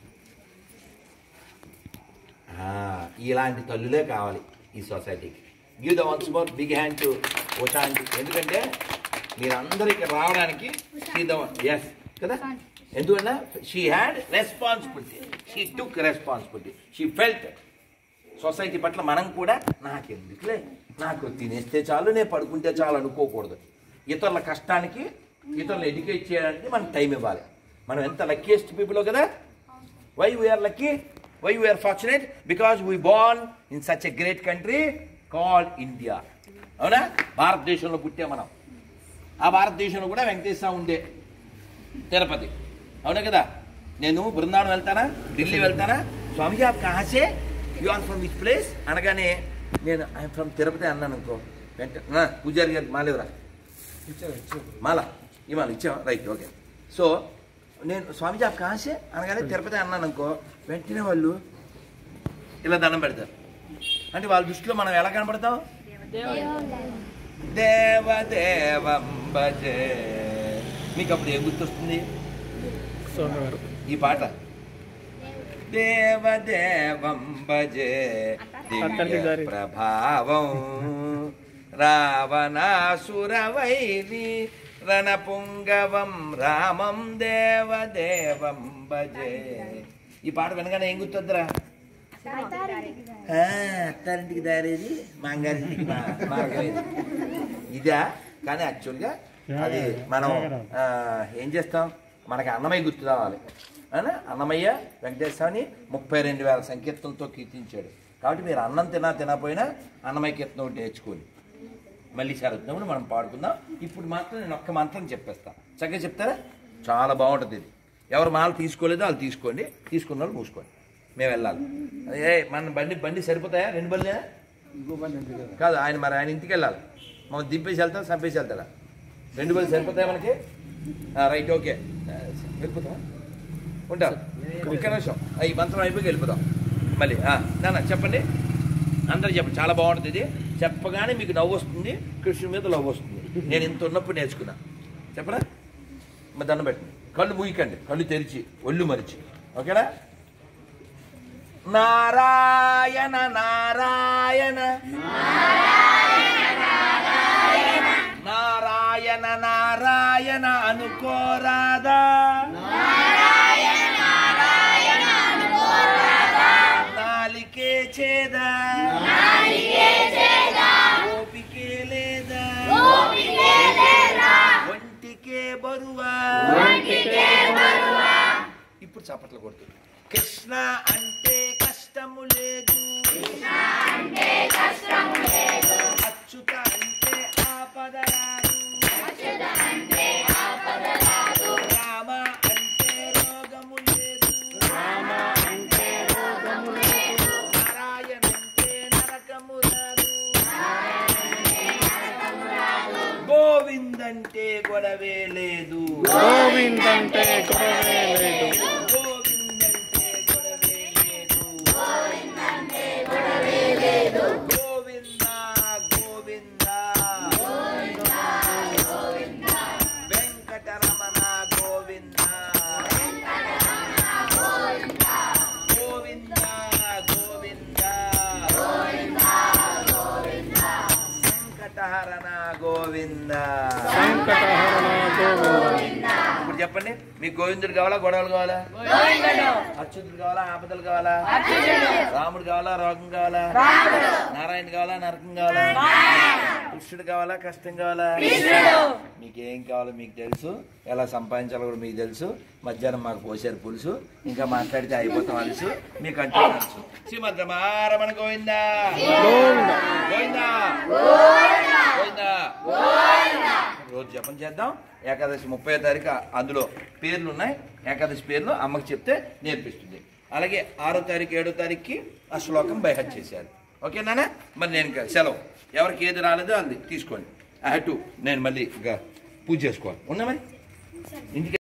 ఇలాంటి తల్లులే కావాలి ఈ సొసైటీకి. Give the once more big hand to Ushanti. ఎందుకంటే మీరందరూ ఇక్కడ రావడానికి ఎస్ కదా. ఎందుకంటే she had responsibility, she took responsibility, she felt. Society పట్ల మనం కూడా నాకెందుకులే, నాకు తినేస్తే చాలు, నేను పడుకుంటే చాలు అనుకోకూడదు. ఇతరుల కష్టానికి, ఇతరులను ఎడ్యుకేట్ చేయడానికి మనం టైం ఇవ్వాలి. మనం ఎంత లక్కీయెస్ట్ పీపుల్ కదా. Why we're lucky? Why we are fortunate? Because we born in such a great country called India. అవునా? భారతదేశంలో పుట్టే మనం. ఆ భారతదేశంలో కూడా వెంకటేశ్వర ఉండే తిరుపతి. అవునా కదా. నేను బృందావనం వెళ్తానా, ఢిల్లీ వెళ్తానా, స్వామిజీ ఆప్ కహాసే, you are from which place అనగానే నేను ఐఎమ్ ఫ్రమ్ తిరుపతి అన్నాను అనుకో, వెంటనే పూజారి గారికి మాలేవరా మాల ఈ మాల ఇచ్చావా? Right, okay. సో నేను స్వామిజీ ఆప్ కహాసే అనగానే తిరుపతి అన్నాను అనుకో, వెంటనే వాళ్ళు ఇలా దండం పెడతారు. అంటే వాళ్ళ దృష్టిలో మనం ఎలా కనపడతాం? దేవదేవం భజే. మీకు అప్పుడు ఏం గుర్తొస్తుంది? ఈ పాట దేవదేవం భజే దివ్య ప్రభావం రావణాసురవైరి రణపుంగవం రామం దేవదేవం భజే. ఈ పాట వినగానే ఏం గుర్తొద్దురా? అత్తారింటికి దారేది, మాంగారింటికి మార్గమేది. ఇదా? కానీ యాక్చువల్గా అది మనం ఏం చేస్తాం, మనకి అన్నమయ్య గుర్తు రావాలి. అన్నమయ్య వెంకటేశ్వరని 32,000 సంకీర్తనలతో కీర్తించాడు. కాబట్టి మీరు అన్నం తినపోయినా అన్నమయ్య కీర్తన ఒకటి నేర్చుకోండి. మళ్ళీ సార్ వచ్చినప్పుడు మనం పాడుకుందాం. ఇప్పుడు మాత్రం నేను ఒక్క మంత్రం చెప్పేస్తాను, చక్కగా చెప్తారా? చాలా బాగుంటుంది ఇది. ఎవరు మాల తీసుకోలేదో వాళ్ళు తీసుకోండి, తీసుకున్న వాళ్ళు మూసుకోండి. మేము వెళ్ళాలి. మన బండి సరిపోతాయా? 2 బండ్లే కాదు. ఆయన ఇంటికి వెళ్ళాలి. మనం దింపేసి వెళ్తాం, చంపేసి వెళ్తాడా? 2 బండ్లు సరిపోతాయా మనకి? Right, okay. వెళ్ళిపోతాం, ఉంటారు. ఒక్క నిమిషం, ఈ మంత్రం అయిపోయి వెళ్ళిపోతాం మళ్ళీ. నాన్న చెప్పండి, అందరూ చెప్పండి. చాలా బాగుంటుంది ఇది. చెప్పగానే మీకు నవ్వు వస్తుంది, కృష్ణుడి మీద నవ్వు వస్తుంది. నేను ఇంత ఉన్నప్పుడు నేర్చుకున్నా. చెప్పరా? మరి దండం పెట్టండి, కళ్ళు మూయకండి, కళ్ళు తెరిచి ఒళ్ళు మరిచి. ఓకేనా? నారాయణ నారాయణ నారాయణ నారాయణ అనుకోరాదా, నాలికే చేదా, ఓపికే లేదా, ఒంటికే బరువా. ఇప్పుడు చప్పట్లు కొడుతుంది. కృష్ణ అంటే కష్టము లేదు, అచ్యుత అంటే ఆపద రాదు, రామ అంటే గొడవే లేదు గోవిందంటే గొడవే లేదు గోవిందంటే గొడవే లేదు గోవింద గోవింద వెంకటరమణ గోవింద గోవింద గోవింద వెంకటహరణ గోవింద వెంకటహరణ గోవింద. ఇప్పుడు చెప్పండి, మీకు గోవిందుడు కావాలా గొడవలు కావాలా? అచ్యుతుడు కావాలా ఆపదలు కావాలా? రాముడు కావాలా రోగం కావాలా? నారాయణ కావాలా నరకం కావాలా? కృష్ణుడు కావాలా కష్టం కావాలా? మీకేం కావాలో మీకు తెలుసు, ఎలా సంపాదించాలో కూడా మీకు తెలుసు. మధ్యాహ్నం మాకు పోసారు పులుసు, ఇంకా మాట్లాడితే అయిపోతాం తెలుసు, మీకు అంటే తెలుసు. శ్రీమద్రమారమణ గోవిందా గోవిందా గోవిందా. రోజు జపం చేద్దాం. ఏకాదశి 30వ తారీఖు అందులో పేర్లు ఉన్నాయి. ఏకాదశి పేర్లు అమ్మకి చెప్తే నేర్పిస్తుంది. అలాగే 6వ తారీఖు 7వ తారీఖుకి ఆ శ్లోకం బైహట్ చేశారు. ఓకేనా? మరి నేను ఇంకా సెలవు. ఎవరికి ఏది రాలేదో అది తీసుకోండి. నేను మళ్ళీ పూజ చేసుకోవాలి. ఉన్నా మరి ఇంటికి